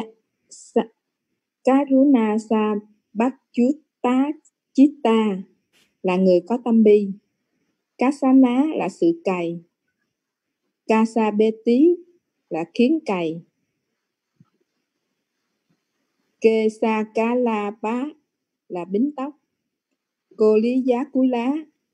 Karuna Sambhya Chitta là người có tâm bi. Kasana là sự cày. Kasabeti là khiến cày. Kesakalapa là bính tóc. Cô lý giá cú lá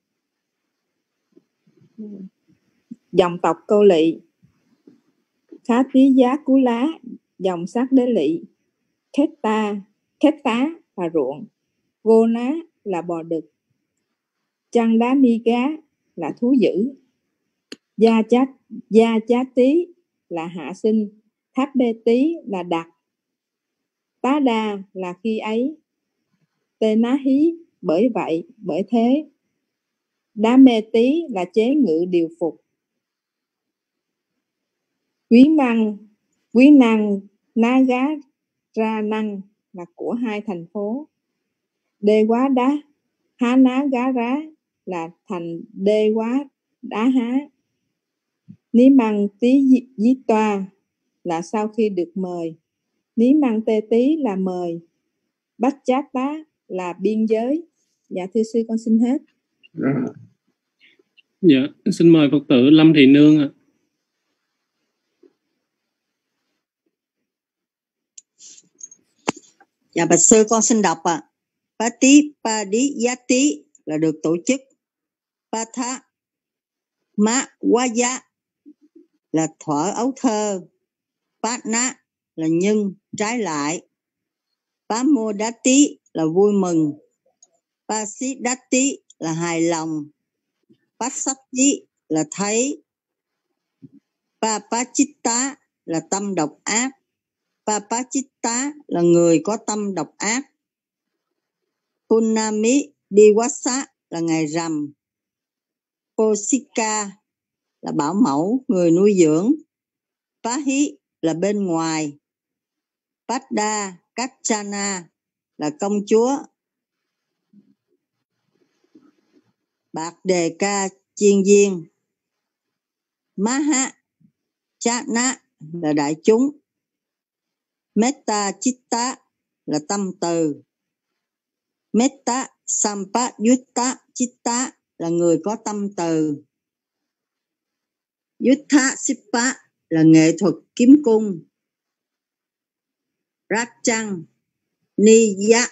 dòng tộc Câu Lỵ. Khá tí giá cú lá dòng sắc đế lỵ. Khét ta khét tá là ruộng. Vô ná là bò đực. Chăn đá mi gá là thú dữ. Gia chát gia chá tí là hạ sinh. Tháp bê tí là đặc. Tá đa là khi ấy. Tê ná hí bởi vậy bởi thế. Đá mê tí là chế ngự điều phục. Quý năng quý năng ná gá ra năng là của hai thành phố. Đê quá đá há ná gá rá là thành đê quá đá há. Ní măng tí dí toa là sau khi được mời. Ní măng tê tí là mời. Bách chát tá là biên giới. Dạ thưa sư con xin hết. Dạ xin mời Phật tử Lâm Thị Nương ạ. À. Dạ bạch sư con xin đọc ạ. À. Pati Padiyati là được tổ chức. Patha Ma Waya là thuở ấu thơ. Patna là nhưng trái lại. Pamodati là vui mừng. Pasidati là hài lòng. Pasati là thấy. Papachitta là tâm độc ác. Papachitta là người có tâm độc ác. Punami Diwasa là ngày rằm. Posika là bảo mẫu, người nuôi dưỡng. Pahi là bên ngoài. Padda Kachana là công chúa. Bạc đề ca chiên viên. Maha Chana là đại chúng. Metta Chitta là tâm từ. Metta Sampayutta Chitta là người có tâm từ. Yuttha Sippa là nghệ thuật kiếm cung. Rachang Niya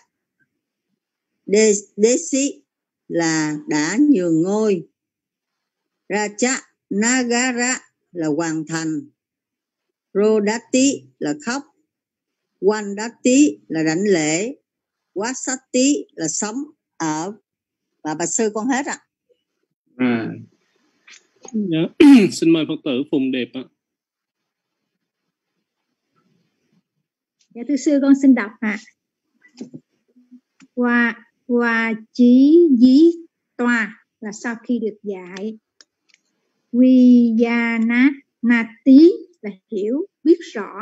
Desi là đã nhường ngôi. Raja Nagara là hoàn thành. Rodati là khóc. Wandati là đảnh lễ. Wasati là sống ở. Và bà sư con hết ạ. À. Dạ. Xin mời Phật tử Phùng Đẹp ạ. Dạ thưa sư, con xin đọc ạ. Qua qua chí dí toa là sau khi được dạy. Vijana nati là hiểu, biết rõ.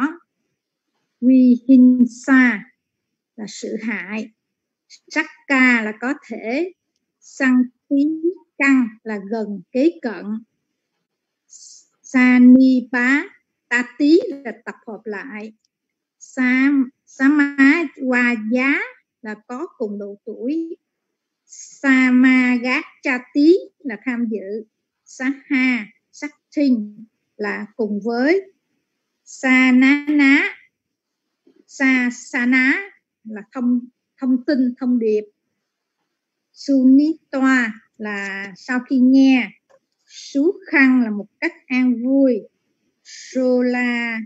Vihinsa là sự hại. Sakka là có thể. Santi căng là gần, kế cận. Sanipa tati là tập hợp lại. Sam Samawaya là có cùng độ tuổi. Samagachati là tham dự. Saha Saktin là cùng với. Sanana Sasana là thông thông tin, thông điệp. Sunitoa là sau khi nghe. Sú khăn là một cách an vui. Sola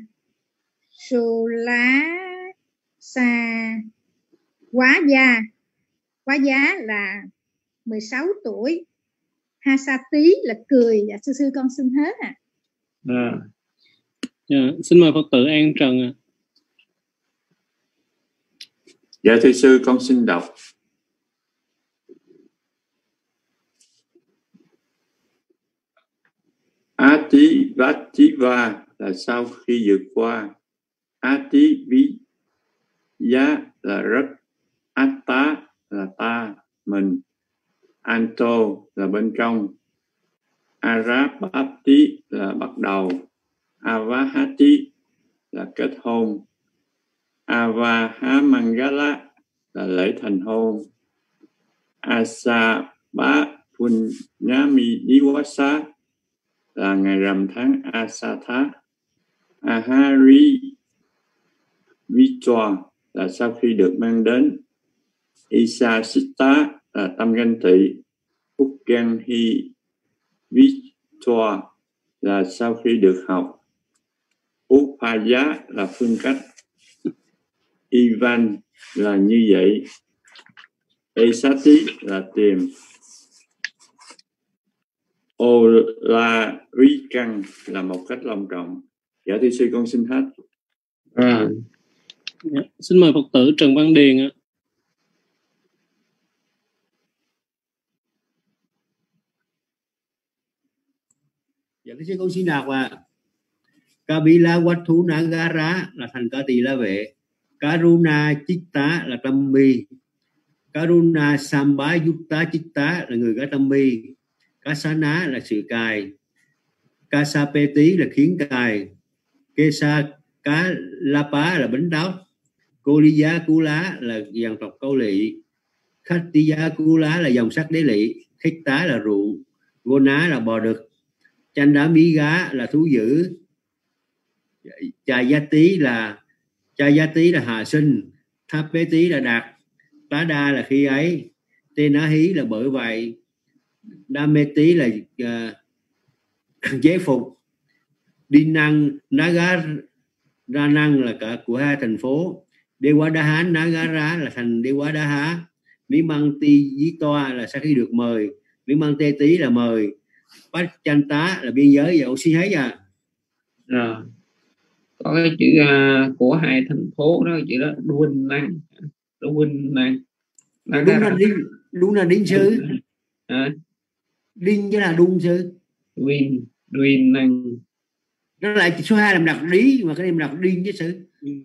Sola Sa Quá gia Quá giá là mười sáu tuổi. Hasati là cười. Dạ sư sư con xin hết ạ. À. À. Dạ, xin mời Phật tử An Trần ạ. À. Dạ thưa sư, con xin đọc. Ati Vativa là sau khi vượt qua. Ati Vi Giá là rất. Atta là ta, mình. Anto là bên trong. Arabati là bắt đầu. Avahati là kết hôn. Avahamangala là lễ thành hôn. Asaba Punyami Diwasa là ngày rằm tháng Asatha. Ahari Vichwa là sau khi được mang đến. Isasita là tâm ganh tị. Ukganhi Vichwa là sau khi được học. Upaya là phương cách. Ivan là như vậy. Esati là tìm. Olarikan là một cách long trọng. Dạ thưa sư, con xin hết. À. Dạ. Xin mời Phật tử Trần Văn Điền ạ. Dạ thưa sư, con xin đọc ạ. Kabila Wathu Nagara là thành ca tỳ la vệ. Karuna Chitta là tâm bi. Karuna Samba Yutta Chitta là người có tâm bi. Kasana là sự cài. Kasapeti là khiến cài. Kesa Cá Lapa là bánh tóc. Koliya Kula là dòng tộc câu lỵ. Khatiya Kula là dòng sắc đế lỵ. Khita là ruộng. Gona là bò đực. Chandamiga là thú dữ. Chayati là Chayati là hạ sinh. Thapeti là đạt. Tada là khi ấy. Tenahi là bởi vậy. Dameti là uh, chế phục. Dinang Nagar Ra năng là cả của hai thành phố. Devadaha Nagara là thành Devadaha. Mimanti Yitoa là sau khi được mời. Mimante Tí là mời. Pachanta là biên giới. Và oxy thấy à. Rồi có cái chữ uh, của hai thành phố đó, chữ đó Duin Năng Duin Năng đúng là đinh đúng là đinh sư à. Đinh chứ là đun sư Duin Duin Năng nó lại số hai làm đặc lý mà cái này làm đặc đinh chứ sư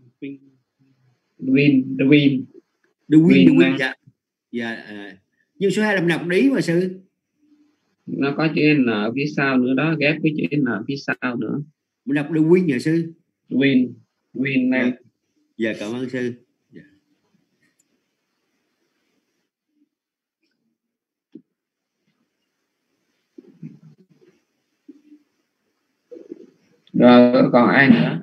Duin Duin Duin Duin dạ dạ à. Nhưng số hai làm đặc lý mà sư nó có chữ N ở phía sau nữa đó, ghép với chữ N ở phía sau nữa. Mình đọc được Win hả sư? Win, Win Năng. Dạ cảm ơn sư. Dạ. Rồi còn ai nữa?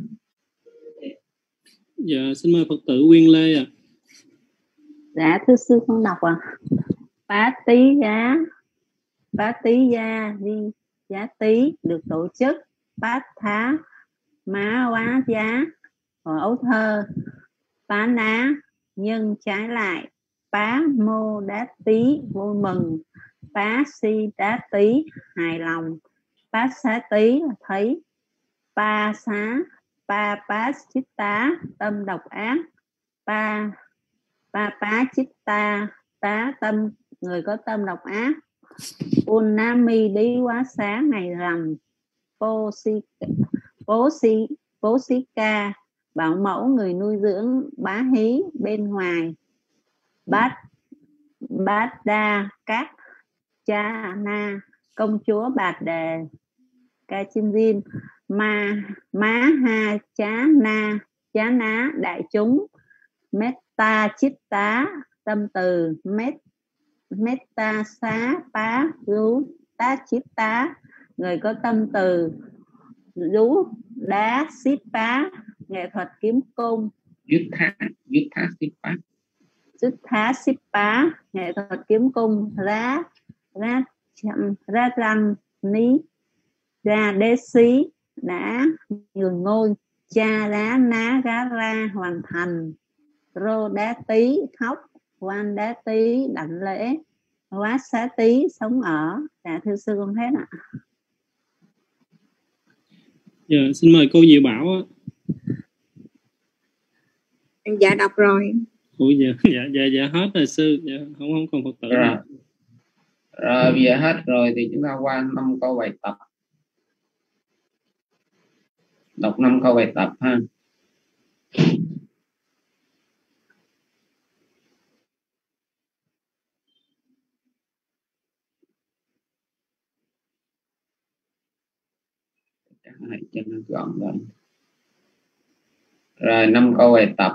Dạ xin mời Phật tử Quyên Lê ạ. À. Dạ thưa sư con đọc à. Bá tí giá, bá tí gia đi giá tí được tổ chức bát thá má quá giá ở ấu thơ bá ná, nhưng trái lại bá mô đá tí vui mừng, bá si đá tí hài lòng, bá xá tí thấy, ba xá ba bá chít tá tâm độc ác, ba ba bá chít ta tá tâm người có tâm độc ác, Unami đi quá sáng ngày rằm, Bố si bố si bố si ca bảo mẫu người nuôi dưỡng bá hí bên ngoài, bát bát đa các cha na công chúa bạt đề ca chim diên, ma má ha chá na chá ná đại chúng, metta chít tá tâm từ, mét metta xá pá rú tá chít tá người có tâm từ, rú đá xít pá nghệ thuật kiếm cung, Dứt thá dứt thá xít pá dứt thá xít pá nghệ thuật kiếm cung, rá rá chậm ra răng ní ra đế xí đã nhường ngôi, cha đá ná gá ra hoàn thành, rô đá tí khóc, quan đá tí đảnh lễ, quá xá tí sống ở. Dạ thưa sư con hết ạ. Dạ xin mời cô Diệu Bảo ạ. Dạ đọc rồi. Ủa dạ dạ dạ dạ hết rồi sư. Dạ không không còn Phật tử rồi. Nào. Rồi bây giờ hết rồi thì chúng ta qua năm câu bài tập. Đọc năm câu bài tập ha. Hãy cho nó gọn lên. Rồi năm câu bài tập.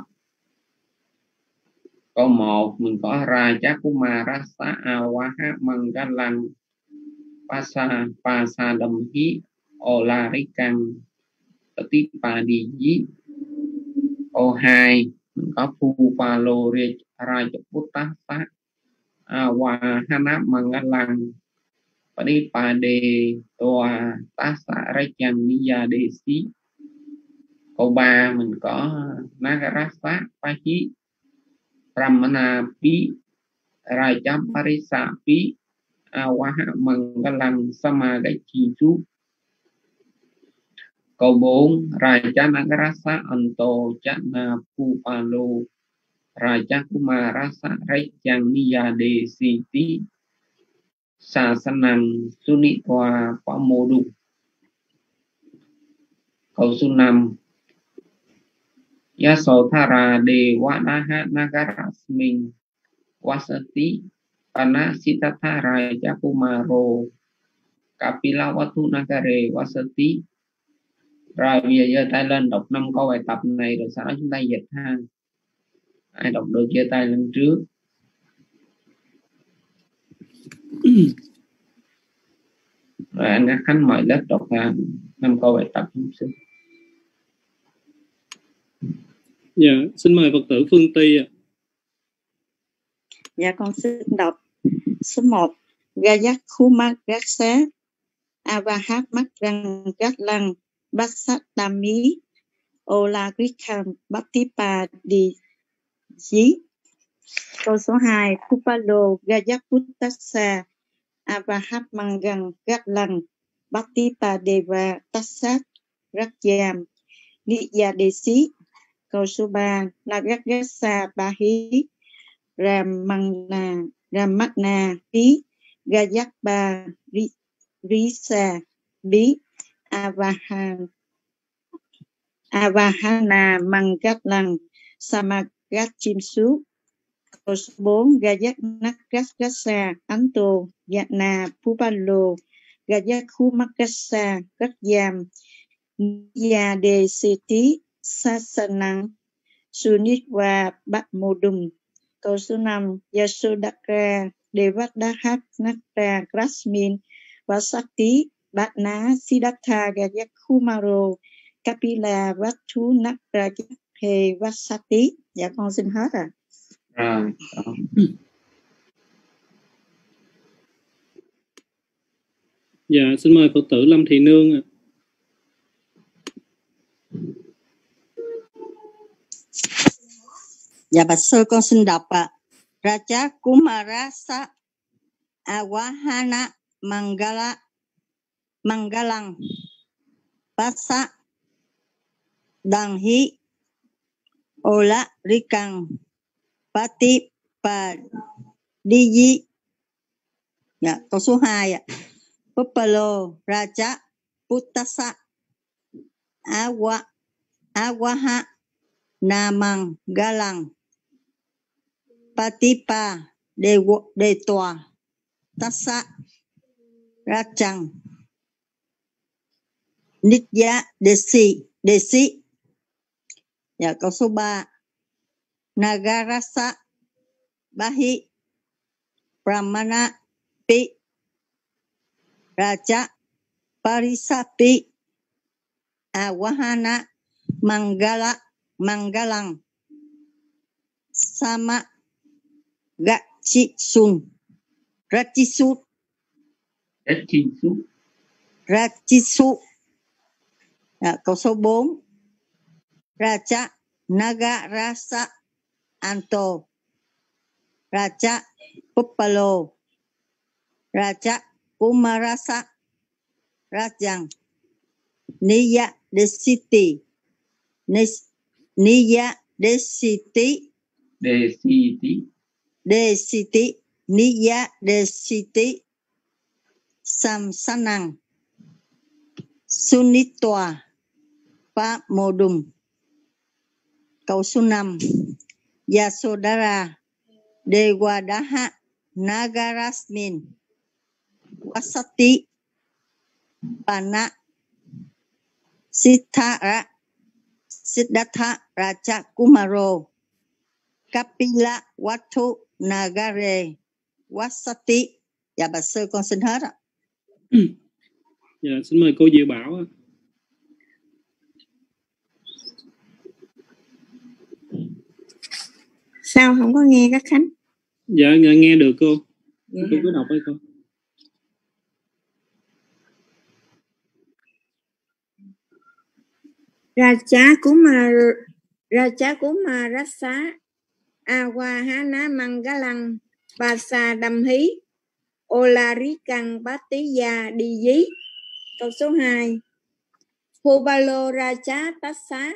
Câu một mình có ra chắc kuma rasa awaha mangalang pasa pasa đầm hí olarikan patipadiji. Câu hai mình có phu palo rajaputasa awahana mangalang patipade toa tasa rajan niya desi. Câu ba mình có nagarasa pahi Ramana pi Raja Parisa pi Awaha Mangalang Samagachisu. Câu bốn Raja Nagarasa Anto Chana Pupalo Raja Kumarasa Rajang Niyade Siti Sasanang Sunitwa Pamodu. Câu số năm Yasothara Devadaha Nagarasmin Wasati Panasitatha Raja Kumaro Kapilawatu Nagare Wasati. Rồi bây giờ giơ tay lên đọc năm câu bài tập này rồi sau đó chúng ta dịch ha. Ai đọc được giơ tay lên trước. Rồi anh Khánh mời lớp đọc năm câu bài tập. Dạ, xin mời Phật tử Phương Ty ạ. Dạ con xin đọc. Số một Gayak Khumak Raksa Avahat Makrang Gatlang Bassat Dami Ola Grikam Batipa Di Dí. Câu số hai, Kupalo Gayaputtasa Avahamangang Gatlang Bhattipadeva Tassat Rakyam Niyadesi. Câu số ba, Nagagasa Bahi Ramana Ramana Pi Gayakba Risa Bi Avahan Avahana Mangatlang Samagachimsu. Câu số bốn, Gayak Nakagasa Anto Yana Pupalo Gayakhu Makasa Rakyam Yadeseti Sasanang Sunitwa Batmodum. Câu số năm, Yasodakra Devadahat Nakra Krasmin Vasati Batna Siddhartha Gayakkumaro Kapila Vatu Nakra He Vasati. Dạ con xin hết à. Rồi. Dạ xin mời Phật tử Lâm Thị Nương ạ. Dạ bạch sư con xin đọc ạ. À. Raja Kumarasa Awahana Mangala Mangalang Pasa Đằng Hí Ola Rikang Pati Pa Đi Di. Dạ, câu số hai ạ. Pupalo Raja Puttasa Awa Awaha Namang Galang Patipa De De Tòa Tassa Rachang Nitya Desi Desi. Dạ, câu số ba. Nagarasa Bahi Brahmana Pi Raja Parisapi Awahana Mangala Mangalang Sama Gachisun Rachisu Rachisu Rachisu. Dạ, câu số bốn. Raja Nagarasa Anto Raja Pupalo Raja Kumarasa Rajang Niya Desiti Niya Desiti Desiti Desiti Niya Desiti Samsanang Sunitwa Pa Modum. Câu số năm. Yasodhara Devadaha Nagarasmin Vasati Pana Siddhara Siddhartha Raja Kumaro Kapila Vatu Nagare Vasati. Dạ bạch sư con xin hết ạ. Dạ xin mời cô Diệu Bảo ạ. Sao không có nghe các Khánh? Dạ nghe được cô. Dạ. Cô cứ đọc đi cô. Raja Kumar Raja Kumarasa Awahana Mangalang Basa Đam Hí Olarikang Bhattiya Đi Dí. Câu số hai. Pubalo Raja Tassa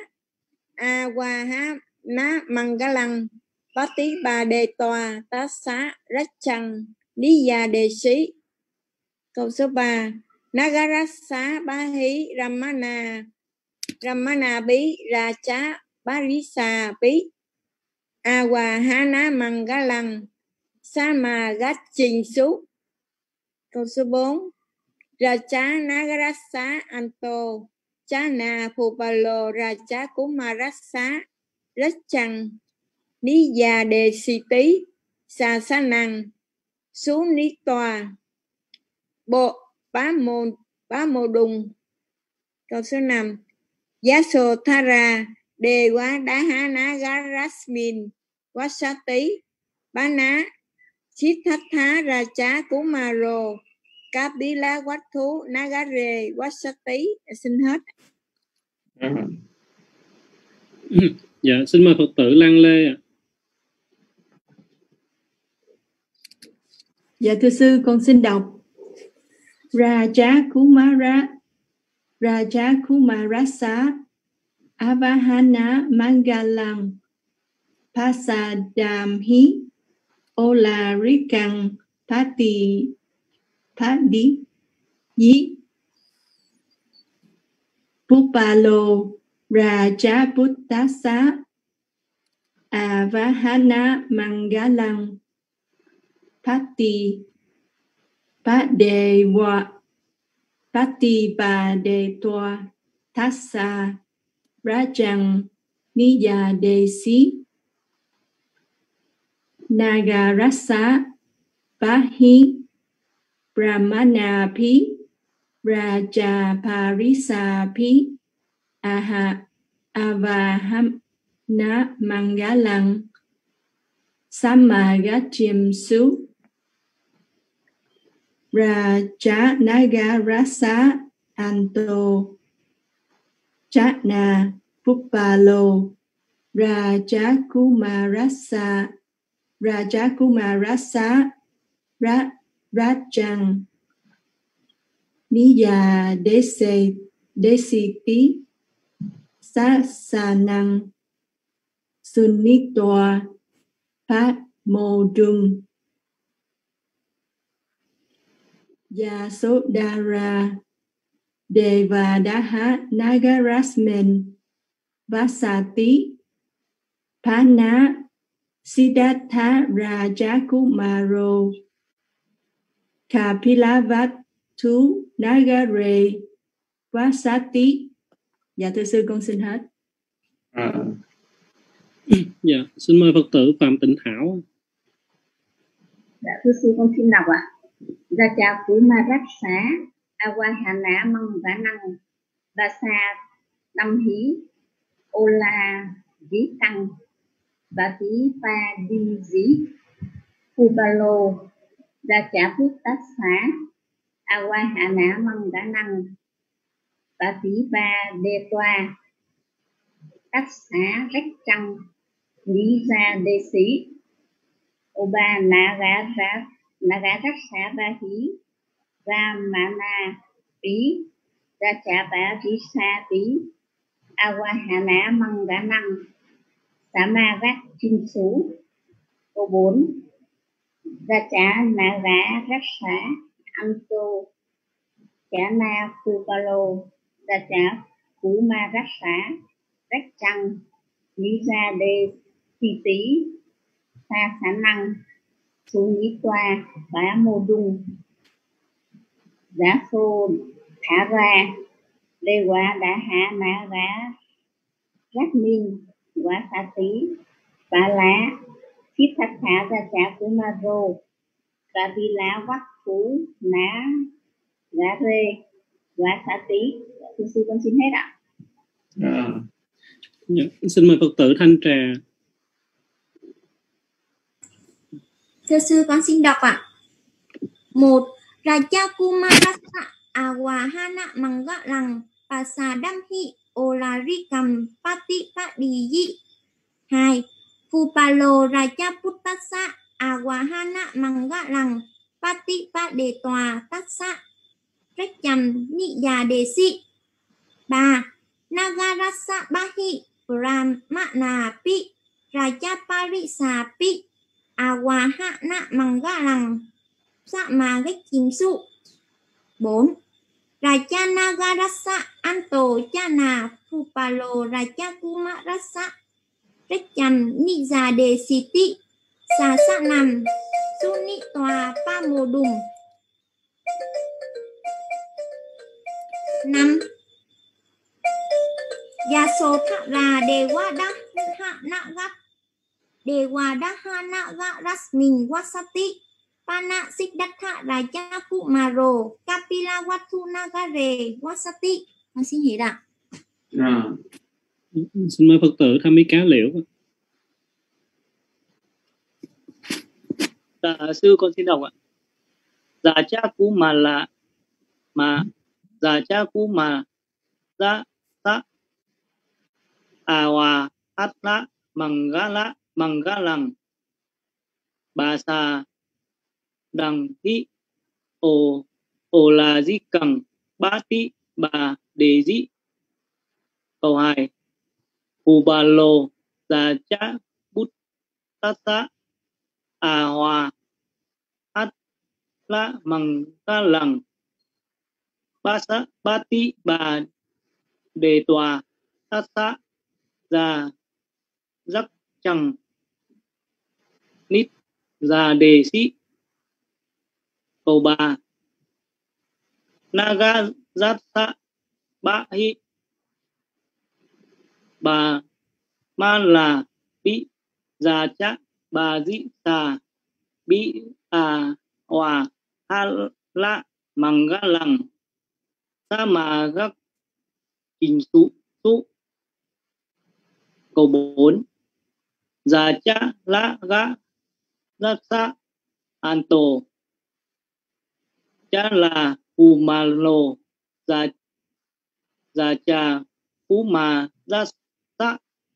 Awahana Mangalang Bati Bà Đề Tòa Tá Xá Rách Trăng Lý Gia Đề Sĩ. Câu số ba. Nagarasa Bahi Ramana Ramana Bí Ra Chá Barisa Bí Awahana Mangalang Sama Gách Trình Sú. Câu số bốn. Raja Nagarasa Anto Chana Pupalo Raja Kumarasa Rách Trăng Ní Già Đề Sĩ Tí Sa Sa Năng Sú Ní Tòa Bộ Bá Mô Bá Mô Đùng. Câu số năm. Yasodhara Devadaha Rasmin Vasati Bana Siddhartha Raja Kumaro Kapila Vatu Nagare Vasati. Xin hết. Dạ xin mời Phật tử Lan Lê ạ. Dạ thưa sư, con xin đọc Raja Kumara Raja Kumarasa Avahana Mangalang Pasadamhi Olarikang Pati Padi Yi Pupalo Rajaputtasa Avahana Mangalang Pati Padewa Pati Padetwa Tassa Rajang Niyadesi Nagarasa Bahi Brahmanapi Rajaparisapi Aha Avahamna Mangalang Samagachimsu Raja Nagarasa Anto Chana Pupalo Raja Kumarasa Raja Kumarasa Ra, Rajang Niya Desi Desiti Sasanang Sunitoa Pat Modum Yasodhara Devadaha Nagarasmen Vasati Pana Siddhartha Rajakumaro Kapilavatthu Nagare Vasati. Dạ thưa sư, con xin hết. À. Dạ, xin mời Phật tử Phạm Tịnh Thảo. Dạ thưa sư, con xin đọc ạ. Raja Kumarasa Avahana Manganang Vasa Damhi Ola Vitang Vati Padiji Pubalo Rajaputtasa Avahana Manganang Vati Padetwa Tassa Rajang Niyadesi Oba Nagarasa Nagarasa Bahi Ramana Pi Rajaparisa-pi Awahana Manganang Samagachimsu. Câu bốn. Raja Nagarasa Anto Chana Pupalo Raja Kumarasa Rajang Niyade Titi Sa khả năng Sunitwa Bá Mô Dung Giá Sô Thả Ra Lê Quả Đã Hạ Mã Rá Rác Minh Quả Sa Tí Bá Lá Thiết Thạch Thả Ra Trả Của Ma Rô Và Vi Lá Vắc Phú Ná Gá Rê Quả Sa Tí. Thưa sư, con xin hết ạ. À. Dạ, xin mời Phật tử Thanh Trà. Thưa sư, con xin đọc ạ. Một. Raja Kumarasa Awahana Mangalang Pasadamhi Olarikam Patipadiyi. Hai. Phupalo Rajaputtasa Awahana Mangalang Patipadetwa Tassa Rajam Niyadesi. Ba. Nagarasa Bahi Brahmanapi Rajaparisapi Awahana Mangalang Samagachimsu. Bốn. Raja Nagarasa Anto Chana Phupalo Raja Kumarasa Rajam Niyadesiti Sasanam Sunitwa Pamodum. Năm. Yasodhara Devadaha Nagat Devadaha Nagarasmin Vasati Pana Siddhartha Rajakumaro Kapilavatthu Nagare Vasati. Con xin hiểu ạ. À. Xin mời Phật tử Tham Mỹ Cá Liễu. Dạ sư, con xin đọc ạ. Dạ cha cú mà là mà dạ cha cú mà dạ dạ awa atla mangala mangalang basa đằng hí ồ ồ là di cẳng bá tị bà đề dĩ. Câu hai. Hù bà lô già chá bút tát xã à hòa hát la mằng ta lằng ba xã ba tị bà đề tòa tát xã già rắc chẳng nít già đề sĩ. Câu ba. Naga giát xã bá hi bà ma là bị già chá bà dĩ xà bị à hòa ha la mằng ga lằng sa mà gác kinh sú sú. Câu bốn. Già chá la gá giát xã an tổ chá là phù mà lồ già già trà phú mà giát xã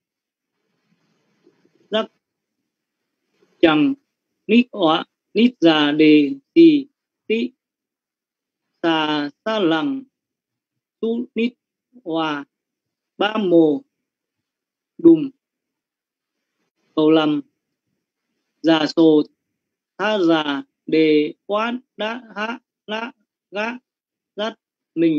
giáp chẳng nít hóa nít già đề tì tị xà sa lằng su nít hòa ba mồ đùm. Câu năm. Già sồ tha già đề quán đã hạ la gá giát mình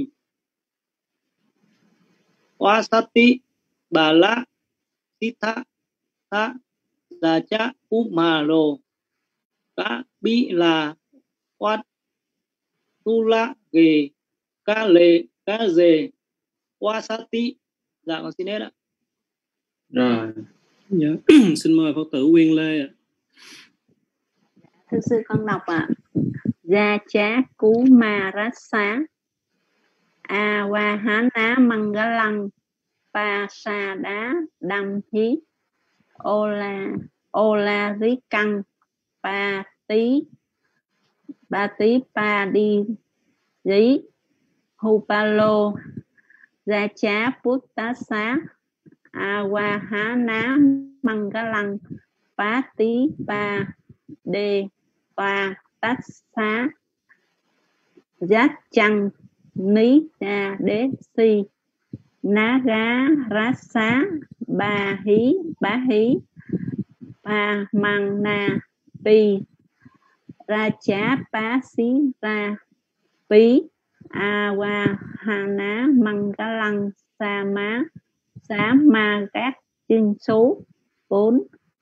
hóa sát tị bà lá tít thá thá già chá phú mà lồ cá bí là quát tu la ghề cá lệ cá dề qua sát tí. Dạ con xin hết ạ. Rồi. Dạ. Xin mời Phật tử Quyên Lê ạ. Thưa sư con đọc ạ. Gia chá cú ma rát xá a wa há ná măng gá lăng pa sa đá đâm hí ô la ô la rí căng pa tí ba tí pa đi dí hu pa lô gia chá pút tá xá a wa há ná măng gá lăng pa tí pa đê pa tát xá giác chăng ní ra đế si ná gá rát xá ba hí bá hí pa mang na pi ra chá pá xí ra pí a wa hà ná măng cá lăng sa má xá ma gác chinh số. Bốn.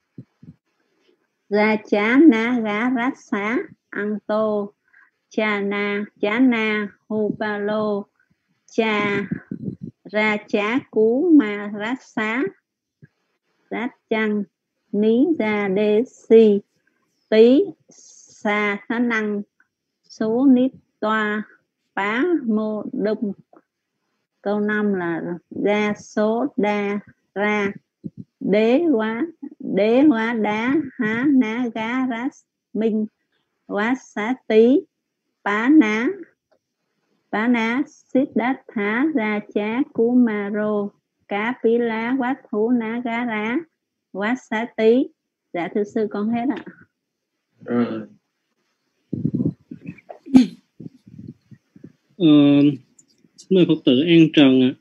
Ra chá ná gá rát xá ăn tô cha na chá na hu pa lô cha ra chá cú ma rát xá rát chăng ní ra đê si tí xa khả năng số nít toa bá mô đung. Câu năm là ra số đa ra đế hóa đế hóa đá há ná gá rát minh hóa xá tí bá ná bá ná xít đát thá ra chá cú ma rô cá pí lá quá thú ná gá rá quá xá tí. Dạ thưa sư con hết ạ. Rồi. Ờ, xin mời Phật tử An Trần ạ.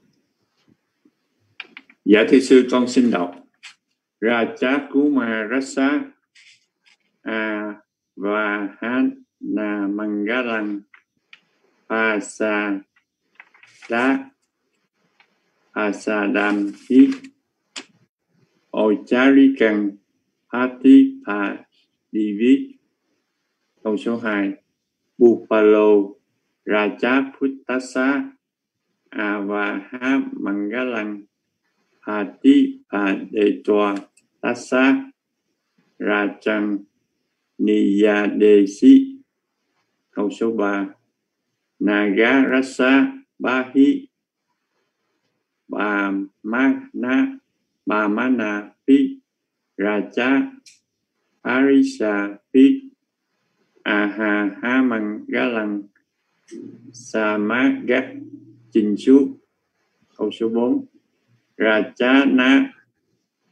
Dạ thưa sư con xin đọc. Ra chá cú ma rát xá a và hán na mangalang pa sa đá pa sa đam hí o chari cần pati pa đi vi. Câu số hai. Bupalo Raja Puttasa Avaha Mangalang Hati Padetwa Tassa Rajang Niyadesi. Câu số ba. Naga Rasa Bahi Bà Mana Bà Mana Pi Raja Arisa Pi Aha Hamangalang Samagat Chinh Sú. Câu số bốn. Raja Na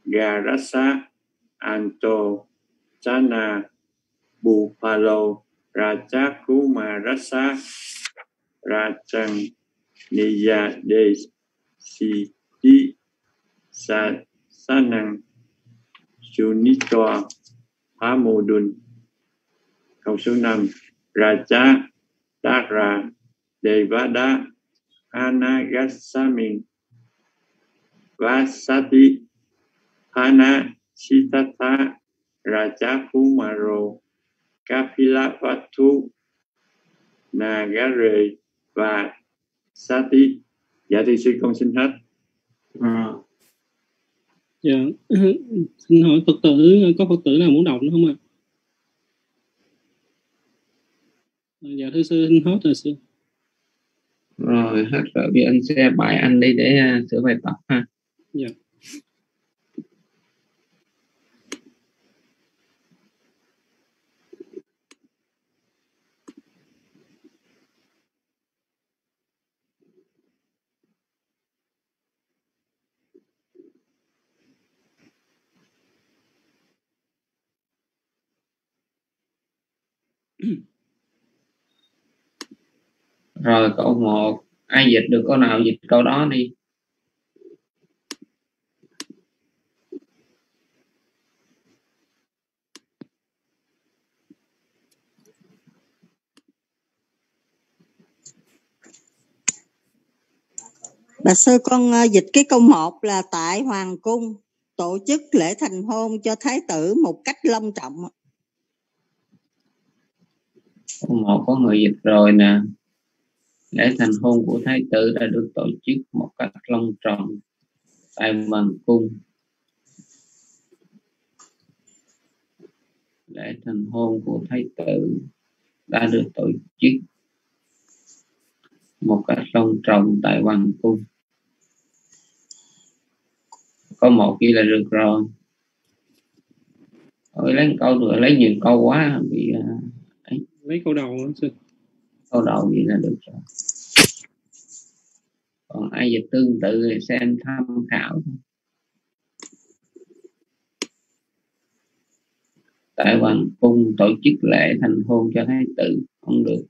Garasa Anto Chana Bupalo Raja Kumarasa Rajang Niya Desiti Sa Sanang Sunitoa Hamudun. Câu số năm, Raja Tara Devada Anagasami Vasati Hana Sitata Raja Kumaro Kapilavatthu Nagare và Sati. Dạ thưa sư con xin hết. À. Dạ. Xin hỏi Phật tử, có Phật tử nào muốn đọc nữa không ạ? À? Dạ thưa sư, xin hết rồi sư. Rồi hết rồi, bây giờ anh sẽ bài anh đi để uh, sửa bài tập ha. Dạ. Rồi câu một, ai dịch được câu nào dịch câu đó đi. Bà sư con uh, dịch cái câu một là tại hoàng cung tổ chức lễ thành hôn cho thái tử một cách long trọng. Câu một có người dịch rồi nè. Lễ thành hôn của thái tử đã được tổ chức một cách long trọng tại hoàng cung. Lễ thành hôn của thái tử đã được tổ chức một cách long trọng tại hoàng cung. Có một kia là được rồi. Ôi, lấy câu nữa, lấy nhiều câu quá bị uh, lấy câu đầu đó, sư. Câu đầu vậy là được rồi. Còn ai dịch tương tự thì xem tham khảo. Tại hoàng cung tổ chức lễ thành hôn cho thái tử không được.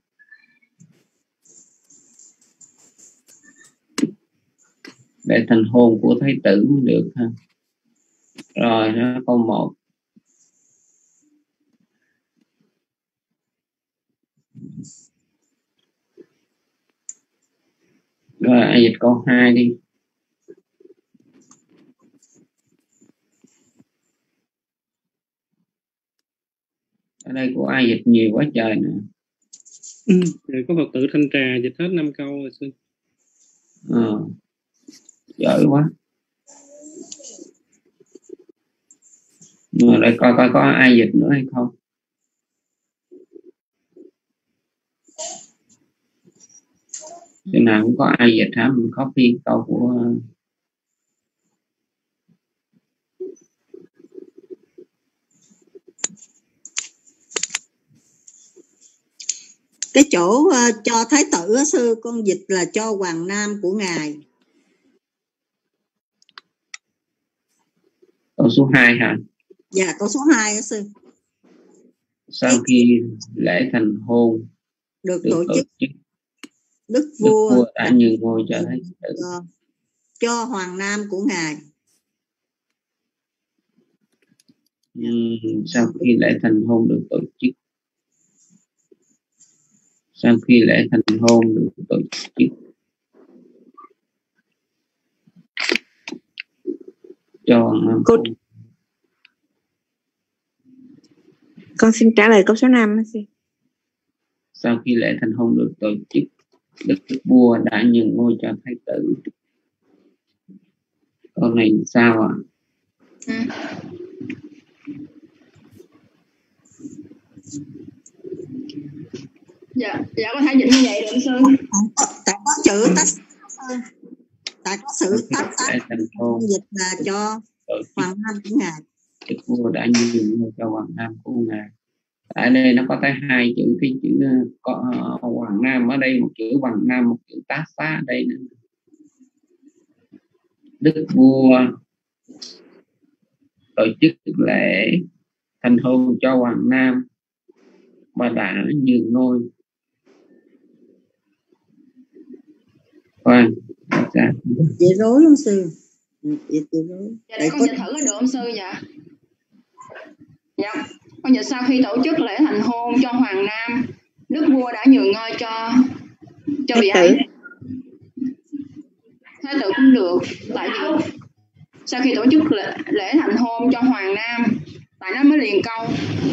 Lễ thành hôn của thái tử mới được ha. Rồi đó, câu một. Rồi ai dịch câu hai đi. Ở đây của ai dịch nhiều quá trời nè. Ừ. Rồi có Phật tử Thanh Trà dịch hết năm câu rồi sư. Ờ, giỏi quá. Rồi đây coi coi có ai dịch nữa hay không. Chỗ nào cũng có ai dịch hả? Mình copy câu của cái chỗ uh, cho thái tử á, sư con dịch là cho hoàng nam của ngài. câu số hai hả? Dạ câu số hai á sư. Sau khi lễ thành hôn được, được tổ, tổ chức, chức, đức vua, đức vua đã nhường ngôi cho thái tử. Cho, cho hoàng nam của ngài. Uhm, sau khi lễ thành hôn được tổ chức. Sau khi lễ thành hôn được tổ chức cho hoàng nam. Cô... Con xin trả lời câu số năm. Sau khi lễ thành hôn được tổ chức, đức vua đã nhường ngôi cho thái tử. Câu này sao ạ? À? Dạ, dạ có thể dịch như vậy được sư. Tại có chữ tách, tại có sự tách tách dịch là cho hoàng nam của ngài. Đức vua đã nhường ngôi cho hoàng nam của ngài. Tại đây nó có tới hai chữ, cái chữ có uh, hoàng nam ở đây, một chữ hoàng nam, một chữ tá xá ở đây nữa. Đức vua tổ chức lễ thành hôn cho hoàng nam và đã nhường ngôi. Khoan, dạ. Chị rối lắm sư. Chị, chị rối. Dạ để con dịch thử được ông sư. Dạ. Dạ. Con dịch sau khi tổ chức lễ thành hôn cho Hoàng Nam, đức vua đã nhường ngôi cho cho vị ấy. Thái tử cũng được, tại vì sau khi tổ chức lễ, lễ thành hôn cho Hoàng Nam, tại nó mới liền câu.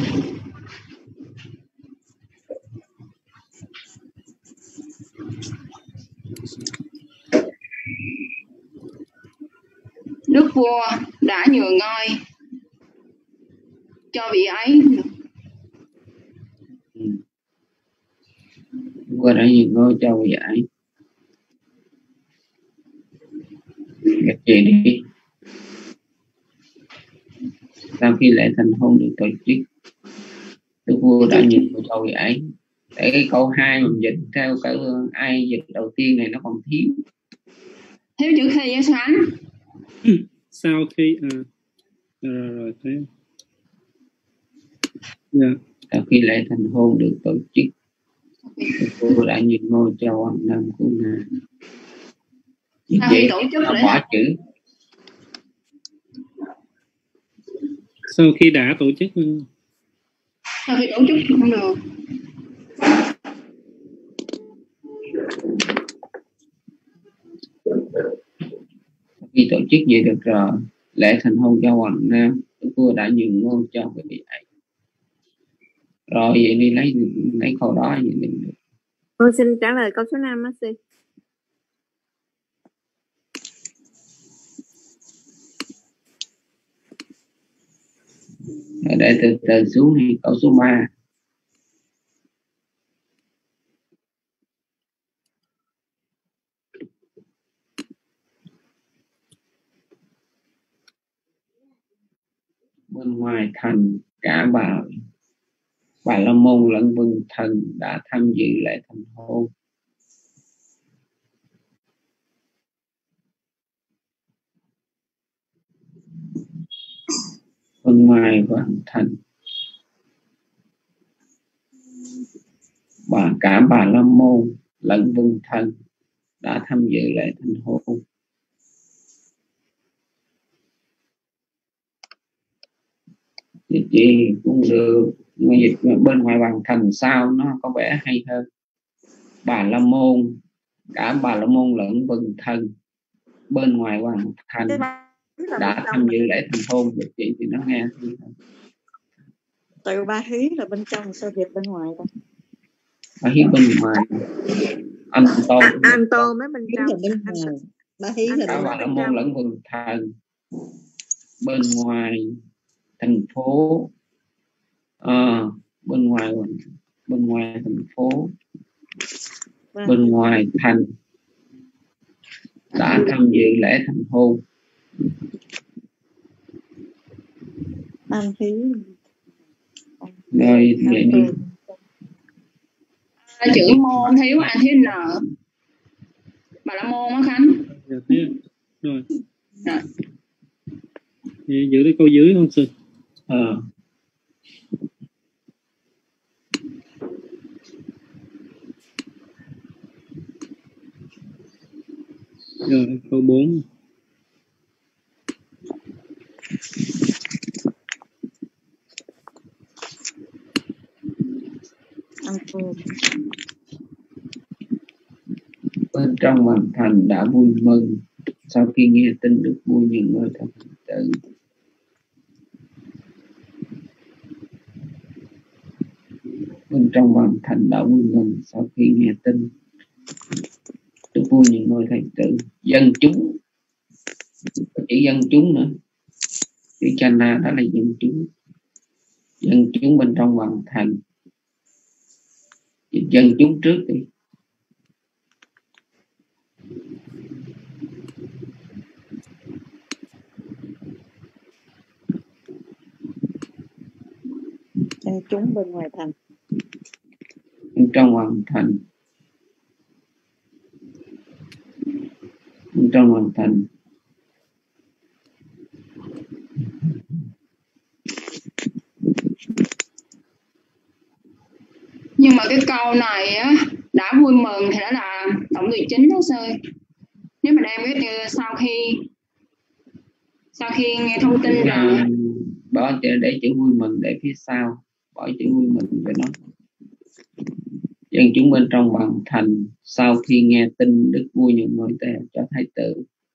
Đức vua đã nhường ngôi cho vị ấy. Ừ. Vua đã nhường ngôi cho vị ấy. Gạch chị đi. Sau khi lễ thành hôn được tổ chức, đức vua đã nhường ngôi cho vị ấy. Để cái câu hai mình dịch theo cái ai dịch đầu tiên này nó còn thiếu. Thiếu chữ khi á Khánh. Sau khi à, rồi rồi thế. Yeah. Sau khi lễ thành hôn được tổ chức, đức vua đã nhường ngôi cho Hoàng Nam của Nga. Sau khi tổ chức lễ bỏ chữ. Sau khi đã tổ chức. Sau khi tổ chức không được. Khi tổ chức vậy được rồi, lễ thành hôn cho Hoàng Nam, đức vua đã nhường ngôi cho vị ấy. Rồi vậy đi lấy lấy câu đó vậy mình được. Con xin trả lời câu số năm á sư. Rồi để từ từ xuống thì câu số ba. Bên ngoài thành cả bà Bà La Môn lẫn Vân Thần đã tham dự lễ thành hôn. Bên ngoài Hoàng Thành, bà cả Bà La Môn lẫn Vân Thần đã tham dự lễ thành hôn. Dịch gì cũng được, nhưng dịch bên ngoài Hoàng Thành sao nó có vẻ hay hơn. Bà La Môn, cả Bà La Môn lẫn Vân Thần bên ngoài Hoàng Thành đã tham dự lễ thành hôn. Dịch chị thì nó nghe từ ba hí là bên trong, sao dịch bên ngoài ta? Ba hí bên ngoài. Anh Tô à, Anh Tô mới bên trong. Bên ngoài. Ba hí là cả Bà La Môn lẫn Vân Thần bên ngoài thành phố, à, bên ngoài bên ngoài thành phố, vâng. Bên ngoài thành đã tham dự lễ thành hôn. An hí. Rồi vậy đi. À, chữ môn thiếu an thiếu n. Bà La Môn á Khánh. Dạ, thế rồi. Rồi. Thì giữ cái câu dưới không sư? Ờ. Rồi câu bốn. Bên trong Hoàng Thành đã vui mừng sau khi nghe tin được vua nhường ngôi cho thái tử. Bên trong Hoàng Thành đã vui mừng sau khi nghe tin được vua nhường ngôi thái tử. Dân chúng, chỉ dân chúng nữa, chữ Chana đó là dân chúng. Dân chúng bên trong Hoàng Thành. Dân chúng trước đi. Dân chúng bên ngoài thành. Bên trong Hoàng Thành. Bên trong Hoàng Thành. cái câu này á, đã vui mừng thì đó là động từ chính đó sư. Nếu mà đem cái từ sau khi sau khi nghe thông tin rằng à, bỏ chữ để chữ vui mừng để phía sau, bỏ chữ vui mừng để nó dân chúng bên trong bằng thành sau khi nghe tin đức vui nhường ngôi cho thái tử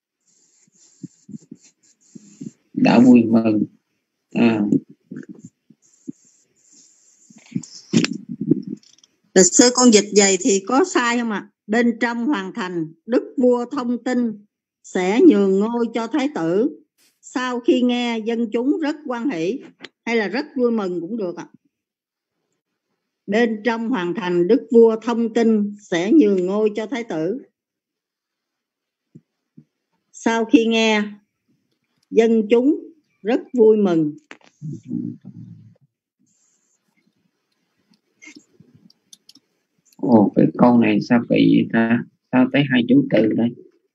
đã vui mừng. à. Luật sư con dịch vậy thì có sai không ạ? À? Bên trong hoàng thành đức vua thông tin sẽ nhường ngôi cho thái tử sau khi nghe dân chúng rất hoan hỷ hay là rất vui mừng cũng được ạ. À? Bên trong hoàng thành đức vua thông tin sẽ nhường ngôi cho thái tử sau khi nghe dân chúng rất vui mừng. Ồ, cái câu này sao kỳ vậy ta? Sao tới hai chú từ đây?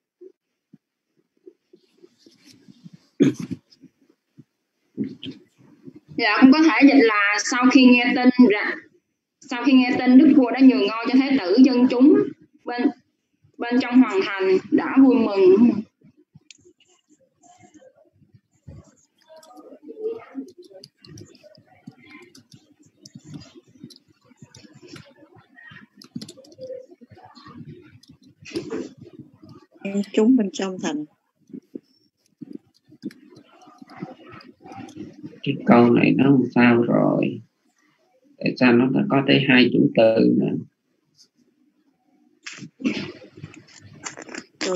Dạ không có thể dịch là sau khi nghe tin ra sau khi nghe tin đức vua đã nhường ngôi cho thái tử, dân chúng bên bên trong hoàng thành đã vui mừng. Dân chúng bên trong thành. Cái câu này nó không sao rồi, tại sao nó đã có tới hai chủ từ nữa? Câu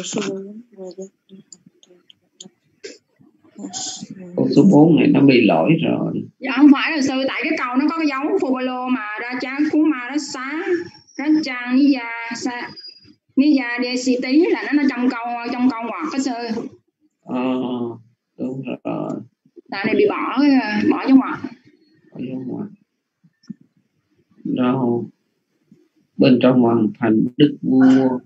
số bốn này nó bị lỗi rồi. Dạ không phải là sư, tại cái câu nó có cái dấu phô ba lô mà ra cha cú ma đó xá đó trang ní gia sa ní gia đê si tí là nó nó trong câu trong câu ngoặc đó sư. Ờ đúng rồi. Tại này bị bỏ bỏ trong ngoặc. Bỏ trong ngoặc. Đâu bên trong hoàng thành đức vua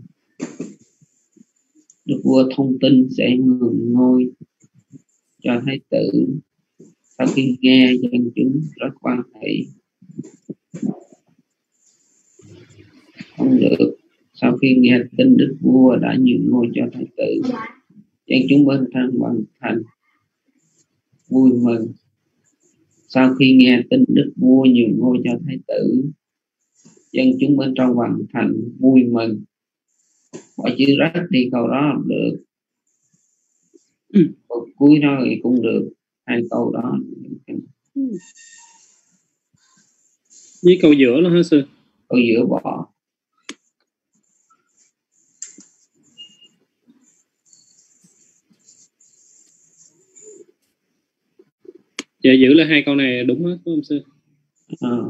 đức vua thông tin sẽ nhường ngôi cho thái tử sau khi nghe dân chúng rất hoan hỷ. Không được, sau khi nghe tin đức vua đã nhường ngôi cho thái tử, dân chúng bên trong hoàng thành vui mừng. Sau khi nghe tin đức vua nhường ngôi cho thái tử, dân chúng bên trong hoàng thành vui mừng. Bỏ chữ rất đi câu đó không được. Câu cuối đó thì cũng được, hai câu đó. Với câu giữa đó hả sư? Câu giữa bỏ. Dạ giữ là hai câu này đúng hết đúng không sư? Ờ.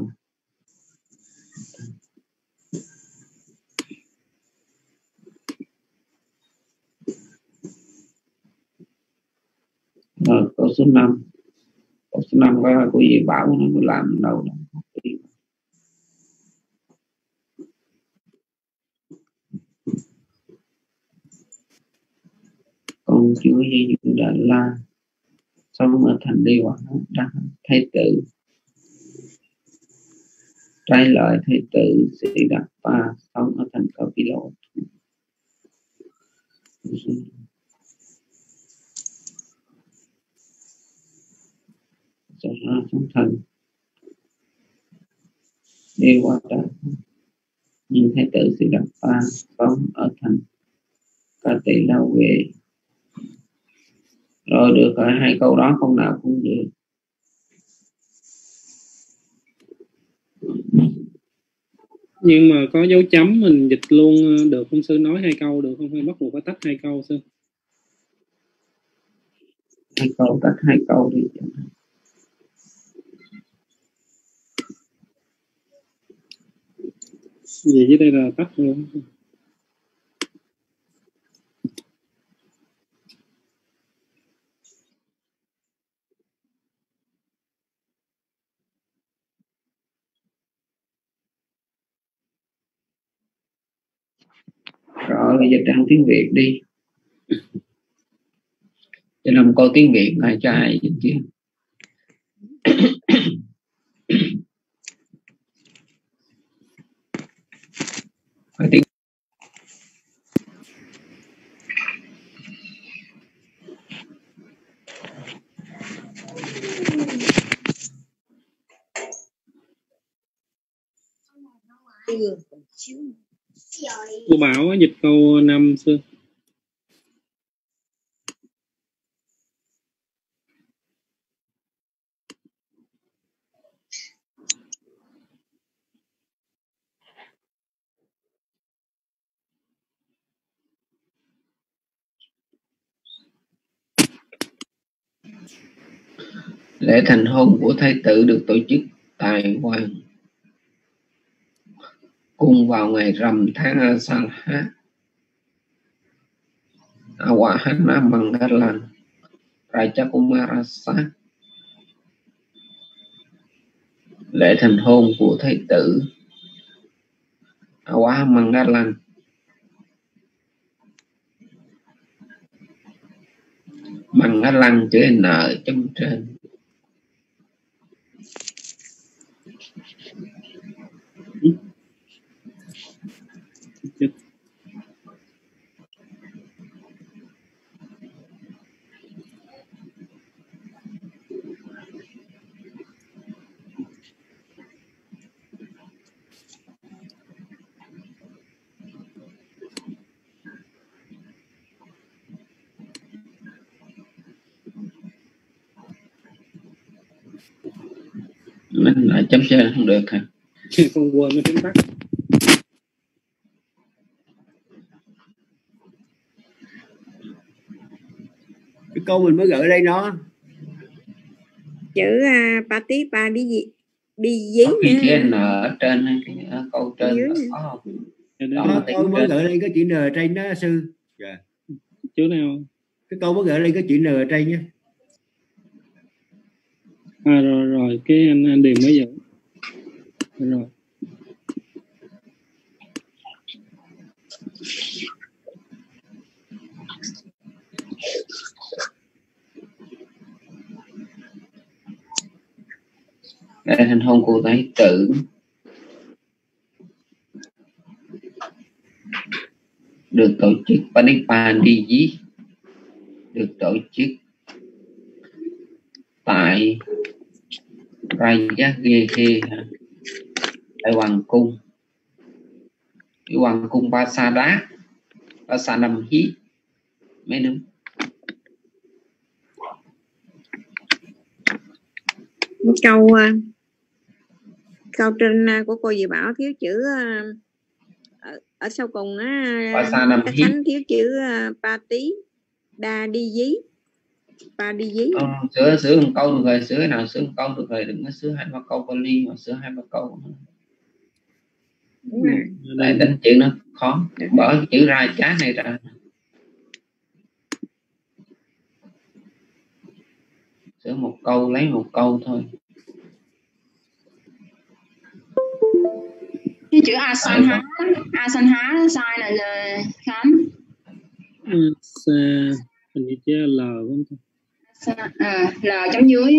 Rồi câu số năm. Câu số năm có của gì bảo nó mới làm đâu đâu. Con chúa Giêsu Đà La sống ở thành Đi Hoàng đã thái tử, trái lại thái tử Sĩ Đạt Pa sống ở thành Cao Phi Lộ. Sau đó sống thành Đi Hoàng Đà, nhưng thái tử Sĩ Đạt Pa sống ở thành Ca Tỳ La Huệ. Rồi được rồi, hai câu đó không nào cũng được. Nhưng mà có dấu chấm mình dịch luôn được không sư? Nói hai câu được không hay bắt buộc phải tách hai câu sư? Hai câu tách hai câu đi. Gì dưới đây là tách luôn. Rồi bây giờ trang tiếng Việt đi. Cho làm câu tiếng Việt này cho ai dịch chứ. Phải tiếng Cô Bảo dịch câu năm xưa. Lễ thành hôn của thái tử được tổ chức tại hoàng cung vào ngày rằm tháng Asalha, Awahana Mangalan, Raja Kumarasa. Lễ thành hôn của thái tử Awah Mangalan Mangalan chữ N chấm trên. Mình lại chấm trên không được hả? Con quên nó tiếng Bắc. Cái câu mình mới gửi đây nó chữ uh, ba tí ba đi gì đi dí nha. Cái N ở trên cái ở câu trên có không? Đó, câu mới gửi đây có chữ N trên đó sư. Yeah. Chữ nào? Cái câu mới gửi đây có chữ N trên nhé. À rồi rồi cái anh anh Điền mới dẫn rồi. Lễ thành hôn của thái tử được tổ chức Panipandiji được tổ chức tại Rajagehe tại hoàng cung cái hoàng cung Pasada Pasadamhi mấy đúng. Câu câu trên của cô dì Bảo thiếu chữ ở, ở sau cùng á Thánh thiếu chữ ba tí đa đi dí ba đi dí. Ờ, sửa sửa một câu được rồi, sửa nào sửa một câu được rồi, đừng có sửa hai ba câu Pali mà sửa hai ba câu. Lại đánh chữ nó khó, bỏ chữ ra chá này ra. Sửa một câu lấy một câu thôi. Cái chữ asan há asan há sai là là khám. Sa hình như chữ L không? À, L chấm dưới.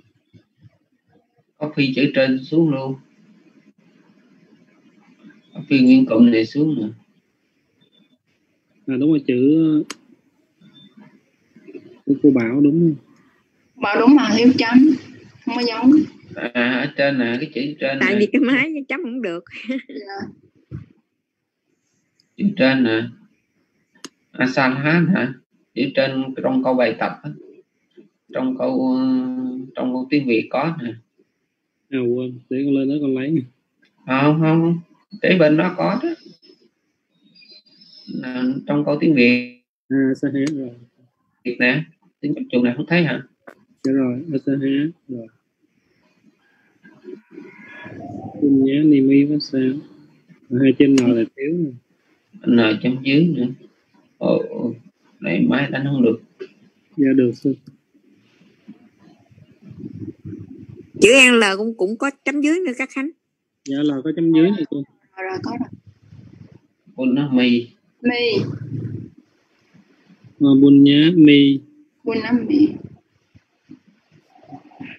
Có phi chữ trên xuống luôn. Có phi nguyên cụm này xuống nữa. À đúng rồi, chữ của cô Bảo đúng không? Bảo đúng mà thiếu chấm, không có giống. À ở trên nè, cái chữ trên. Tại vì cái máy chấm không được. Chữ trên nè. Asalha hả? Chữ trên trong câu bài tập á. Trong câu trong câu tiếng Việt có nè. À quên, để con lên đó con lấy nè. Không không, cái bên đó có đó. À, trong câu tiếng Việt. À sao hết rồi. Việt nè, tiếng chỗ này không thấy hả? Dạ rồi, sao hết rồi.คุณnhé Nimi phát sao? Hai trên N là thiếu nè. N chấm dưới nữa. Ồ, này mai đánh không được. Dạ được sư. Chữ L cũng cũng có chấm dưới nữa các Khánh. Dạ L có chấm dưới này cô. Rồi có rồi. Bun nó mi. Mi. Ờ, bun nhá mi. Bun nó mi.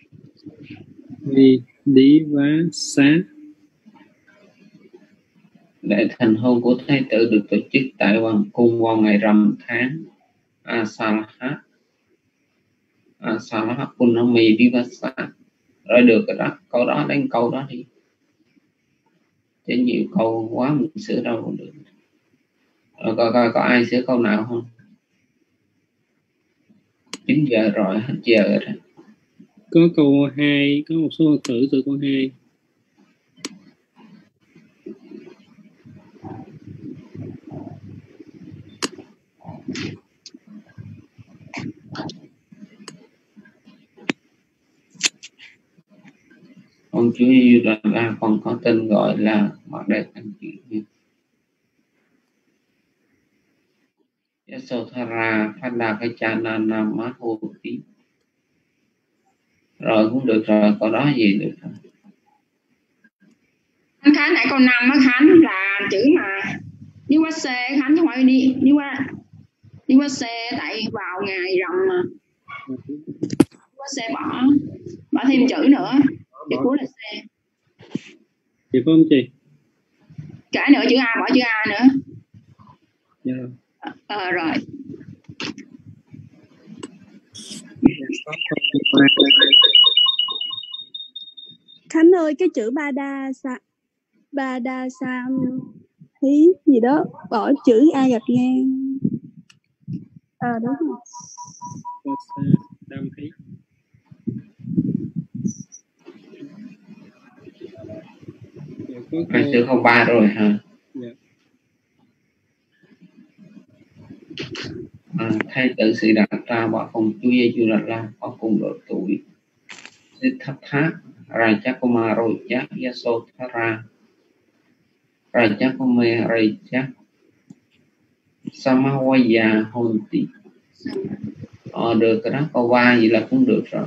Mi đi vá xá. Lễ thành hôn của thái tử được tổ chức tại hoàng cung vào ngày rằm tháng Asalahat Asalahat Punami Divasa. Rồi được rồi đó, câu đó đến câu đó đi, chứ nhiều câu quá mình sửa đâu cũng được. Rồi coi coi có ai sửa câu nào không? chín giờ rồi, hết giờ rồi. Có câu hai, có một số Phật tử từ câu hai. Con Chúa Giêsu là, là còn có tên gọi là mặt đẹp anh chị. Yasodhara Phadakachana Namahoti. Rồi cũng được rồi, câu đó gì được rồi. Anh Khánh nãy câu năm á Khánh là chữ mà đi qua xe Khánh, chứ không phải đi đi qua đi qua xe, tại vào ngày rằm mà đi qua xe bỏ bỏ thêm chữ nữa, chữ cuối là xe. Chị phải không chị? Cái nữa chữ A, bỏ chữ A nữa. Dạ. Ờ rồi. Khánh ơi, cái chữ ba đa sa ba đa sam hí gì đó bỏ chữ A gạch ngang. À đúng rồi. Ba sa đam hí. Anh sửa câu ba rồi hả? Dạ. À, thái tử Siddhartha và công chúa Yajurala có cùng độ tuổi. Siddhartha Rajakumara Yasodhara Rajakumara Raja Samawaya Honti. Ờ được cái đó, câu ba vậy là cũng được rồi.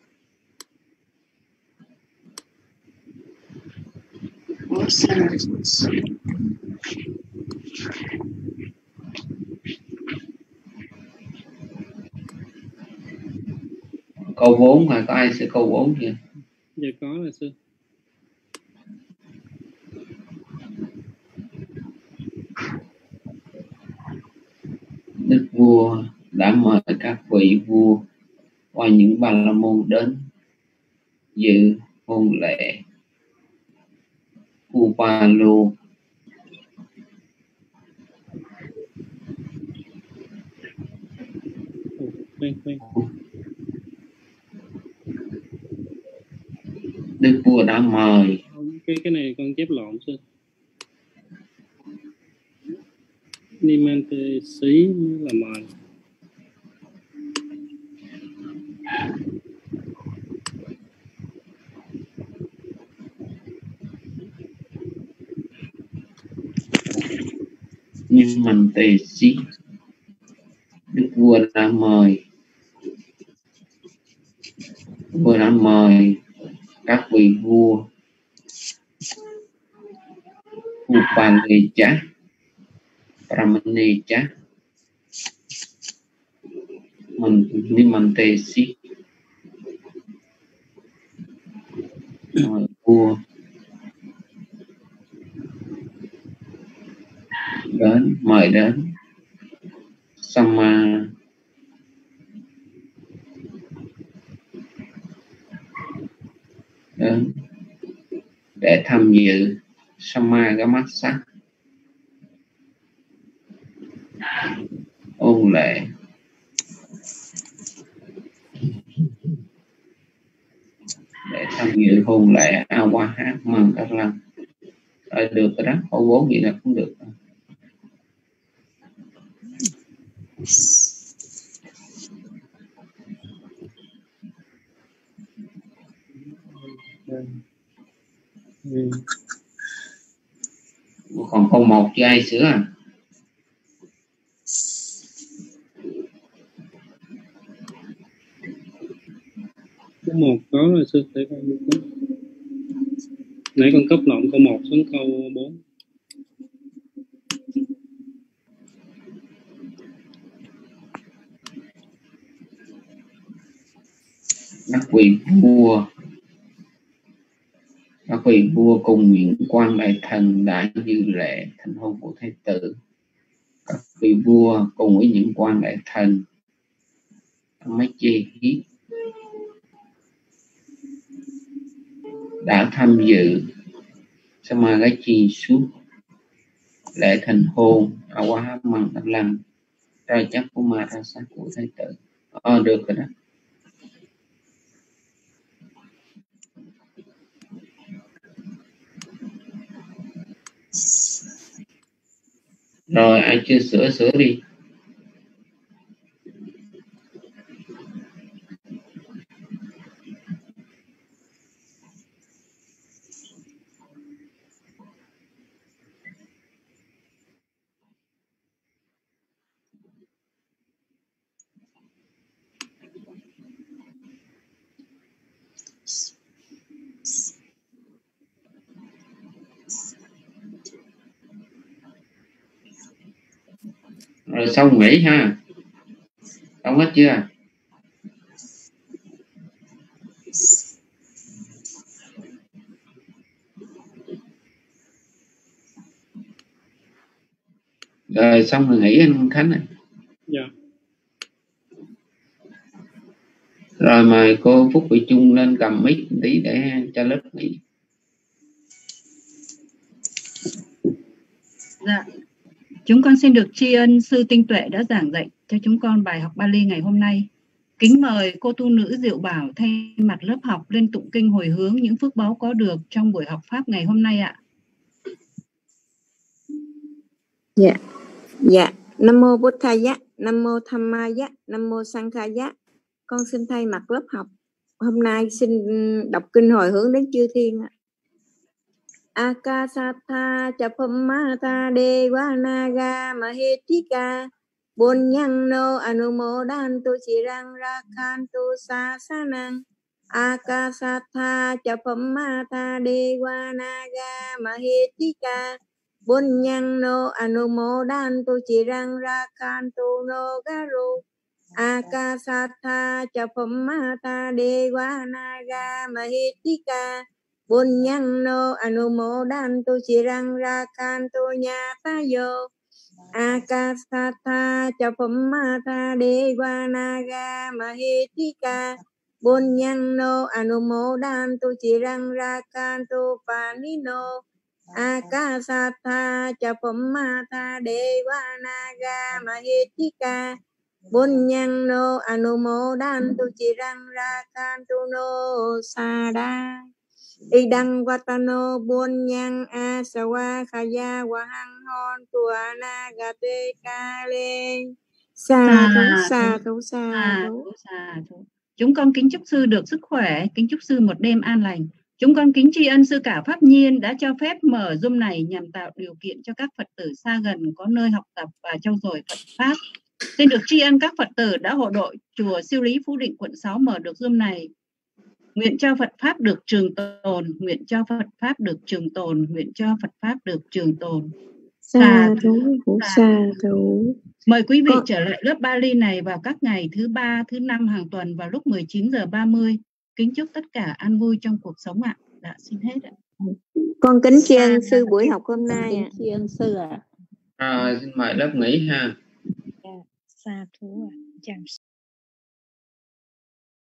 Câu bốn mà có ai sẽ câu bốn chưa? Dạ có là sư. Đức vua đã mời các vị vua và những bà la môn đến dự hôn lễ Upalu. Khoan, khoan. Đức vua đã mời. Cái cái này con chép lộn sư. Nimante xí là mời. Nimante xí. Đức vua đã mời. Vua đã mời các vị vua Upalecha, Brahmanecha, Nimantesi, mời vua đến, mời đến Sama đến để tham dự Samagamasa ôn lễ để tham dự hôn lễ Awahat Mangalam. Rồi được rồi đó, câu bốn vậy là cũng được. Ừ. Còn câu một chứ ai sửa à? Câu một có rồi sư, để con có. Nãy con cấp lộn câu một xuống câu bốn. Các vị vua, các vị vua cùng những quan đại thần đã dự lễ thành hôn của thái tử. Các vị vua cùng với những quan đại thần mấy chi hí đã tham dự Samagachi suốt lễ thành hôn Awahaman Lăng trai chắc của Marasa của thái tử. Ờ, được rồi đó. Rồi ai chưa sửa sửa đi. Rồi xong nghỉ ha. Xong hết chưa? Rồi xong rồi nghỉ anh Khánh này. Dạ. Rồi mời cô Phúc Thị Trung lên cầm mic tí để cho lớp nghỉ. Dạ. Chúng con xin được tri ân sư Tinh Tuệ đã giảng dạy cho chúng con bài học Bali ngày hôm nay. Kính mời cô tu nữ Diệu Bảo thay mặt lớp học lên tụng kinh hồi hướng những phước báu có được trong buổi học pháp ngày hôm nay ạ. Dạ. Dạ. Nam mô Buddhaya, Nam mô Dhammaya, Nam mô Sankhaya. Con xin thay mặt lớp học hôm nay xin đọc kinh hồi hướng đến chư thiên ạ. Akasatha Chapamata Devanaga Mahetika Bunyangno Anumodantu Chirang Rakantu Sasanang. Akasatha Chapamata Devanaga Mahetika Bunyangno Anumodantu Chirang Rakantu No Garu. Akasatha Chapamata Devanaga Mahetika Bunyangno Anumodantu Chirang Rakantu Nyatayo. Akasatha Chapamata Devanaga Mahetika Bunyangno Anumodantu Chirang Rakantu Panino. Akasatha Chapamata Devanaga Mahetika Bunyangno Anumodantu Chirang Rakantu No Sada. Idang Watano Bunyang Asawa Khaya Wahang Hon Tuana Gate Kale. Sa thú sa thú sa thú sa thú. Chúng con kính chúc sư được sức khỏe, kính chúc sư một đêm an lành. Chúng con kính tri ân sư cả Pháp Nhiên đã cho phép mở Zoom này nhằm tạo điều kiện cho các Phật tử xa gần có nơi học tập và trau dồi Phật Pháp. Xin được tri ân các Phật tử đã hộ đội chùa Siêu Lý Phú Định quận sáu mở được Zoom này. Nguyện cho Phật Pháp được trường tồn, nguyện cho Phật Pháp được trường tồn, nguyện cho Phật Pháp được trường tồn. Sa thú, sa thú. Mời quý vị Con... trở lại lớp Bali này vào các ngày thứ ba, thứ năm hàng tuần vào lúc mười chín giờ ba mươi. Kính chúc tất cả an vui trong cuộc sống ạ. Đã xin hết ạ. Con kính tri ân sư buổi học hôm nay ạ. Tri ân sư ạ. Rồi xin mời lớp nghỉ ha. Sa thú ạ.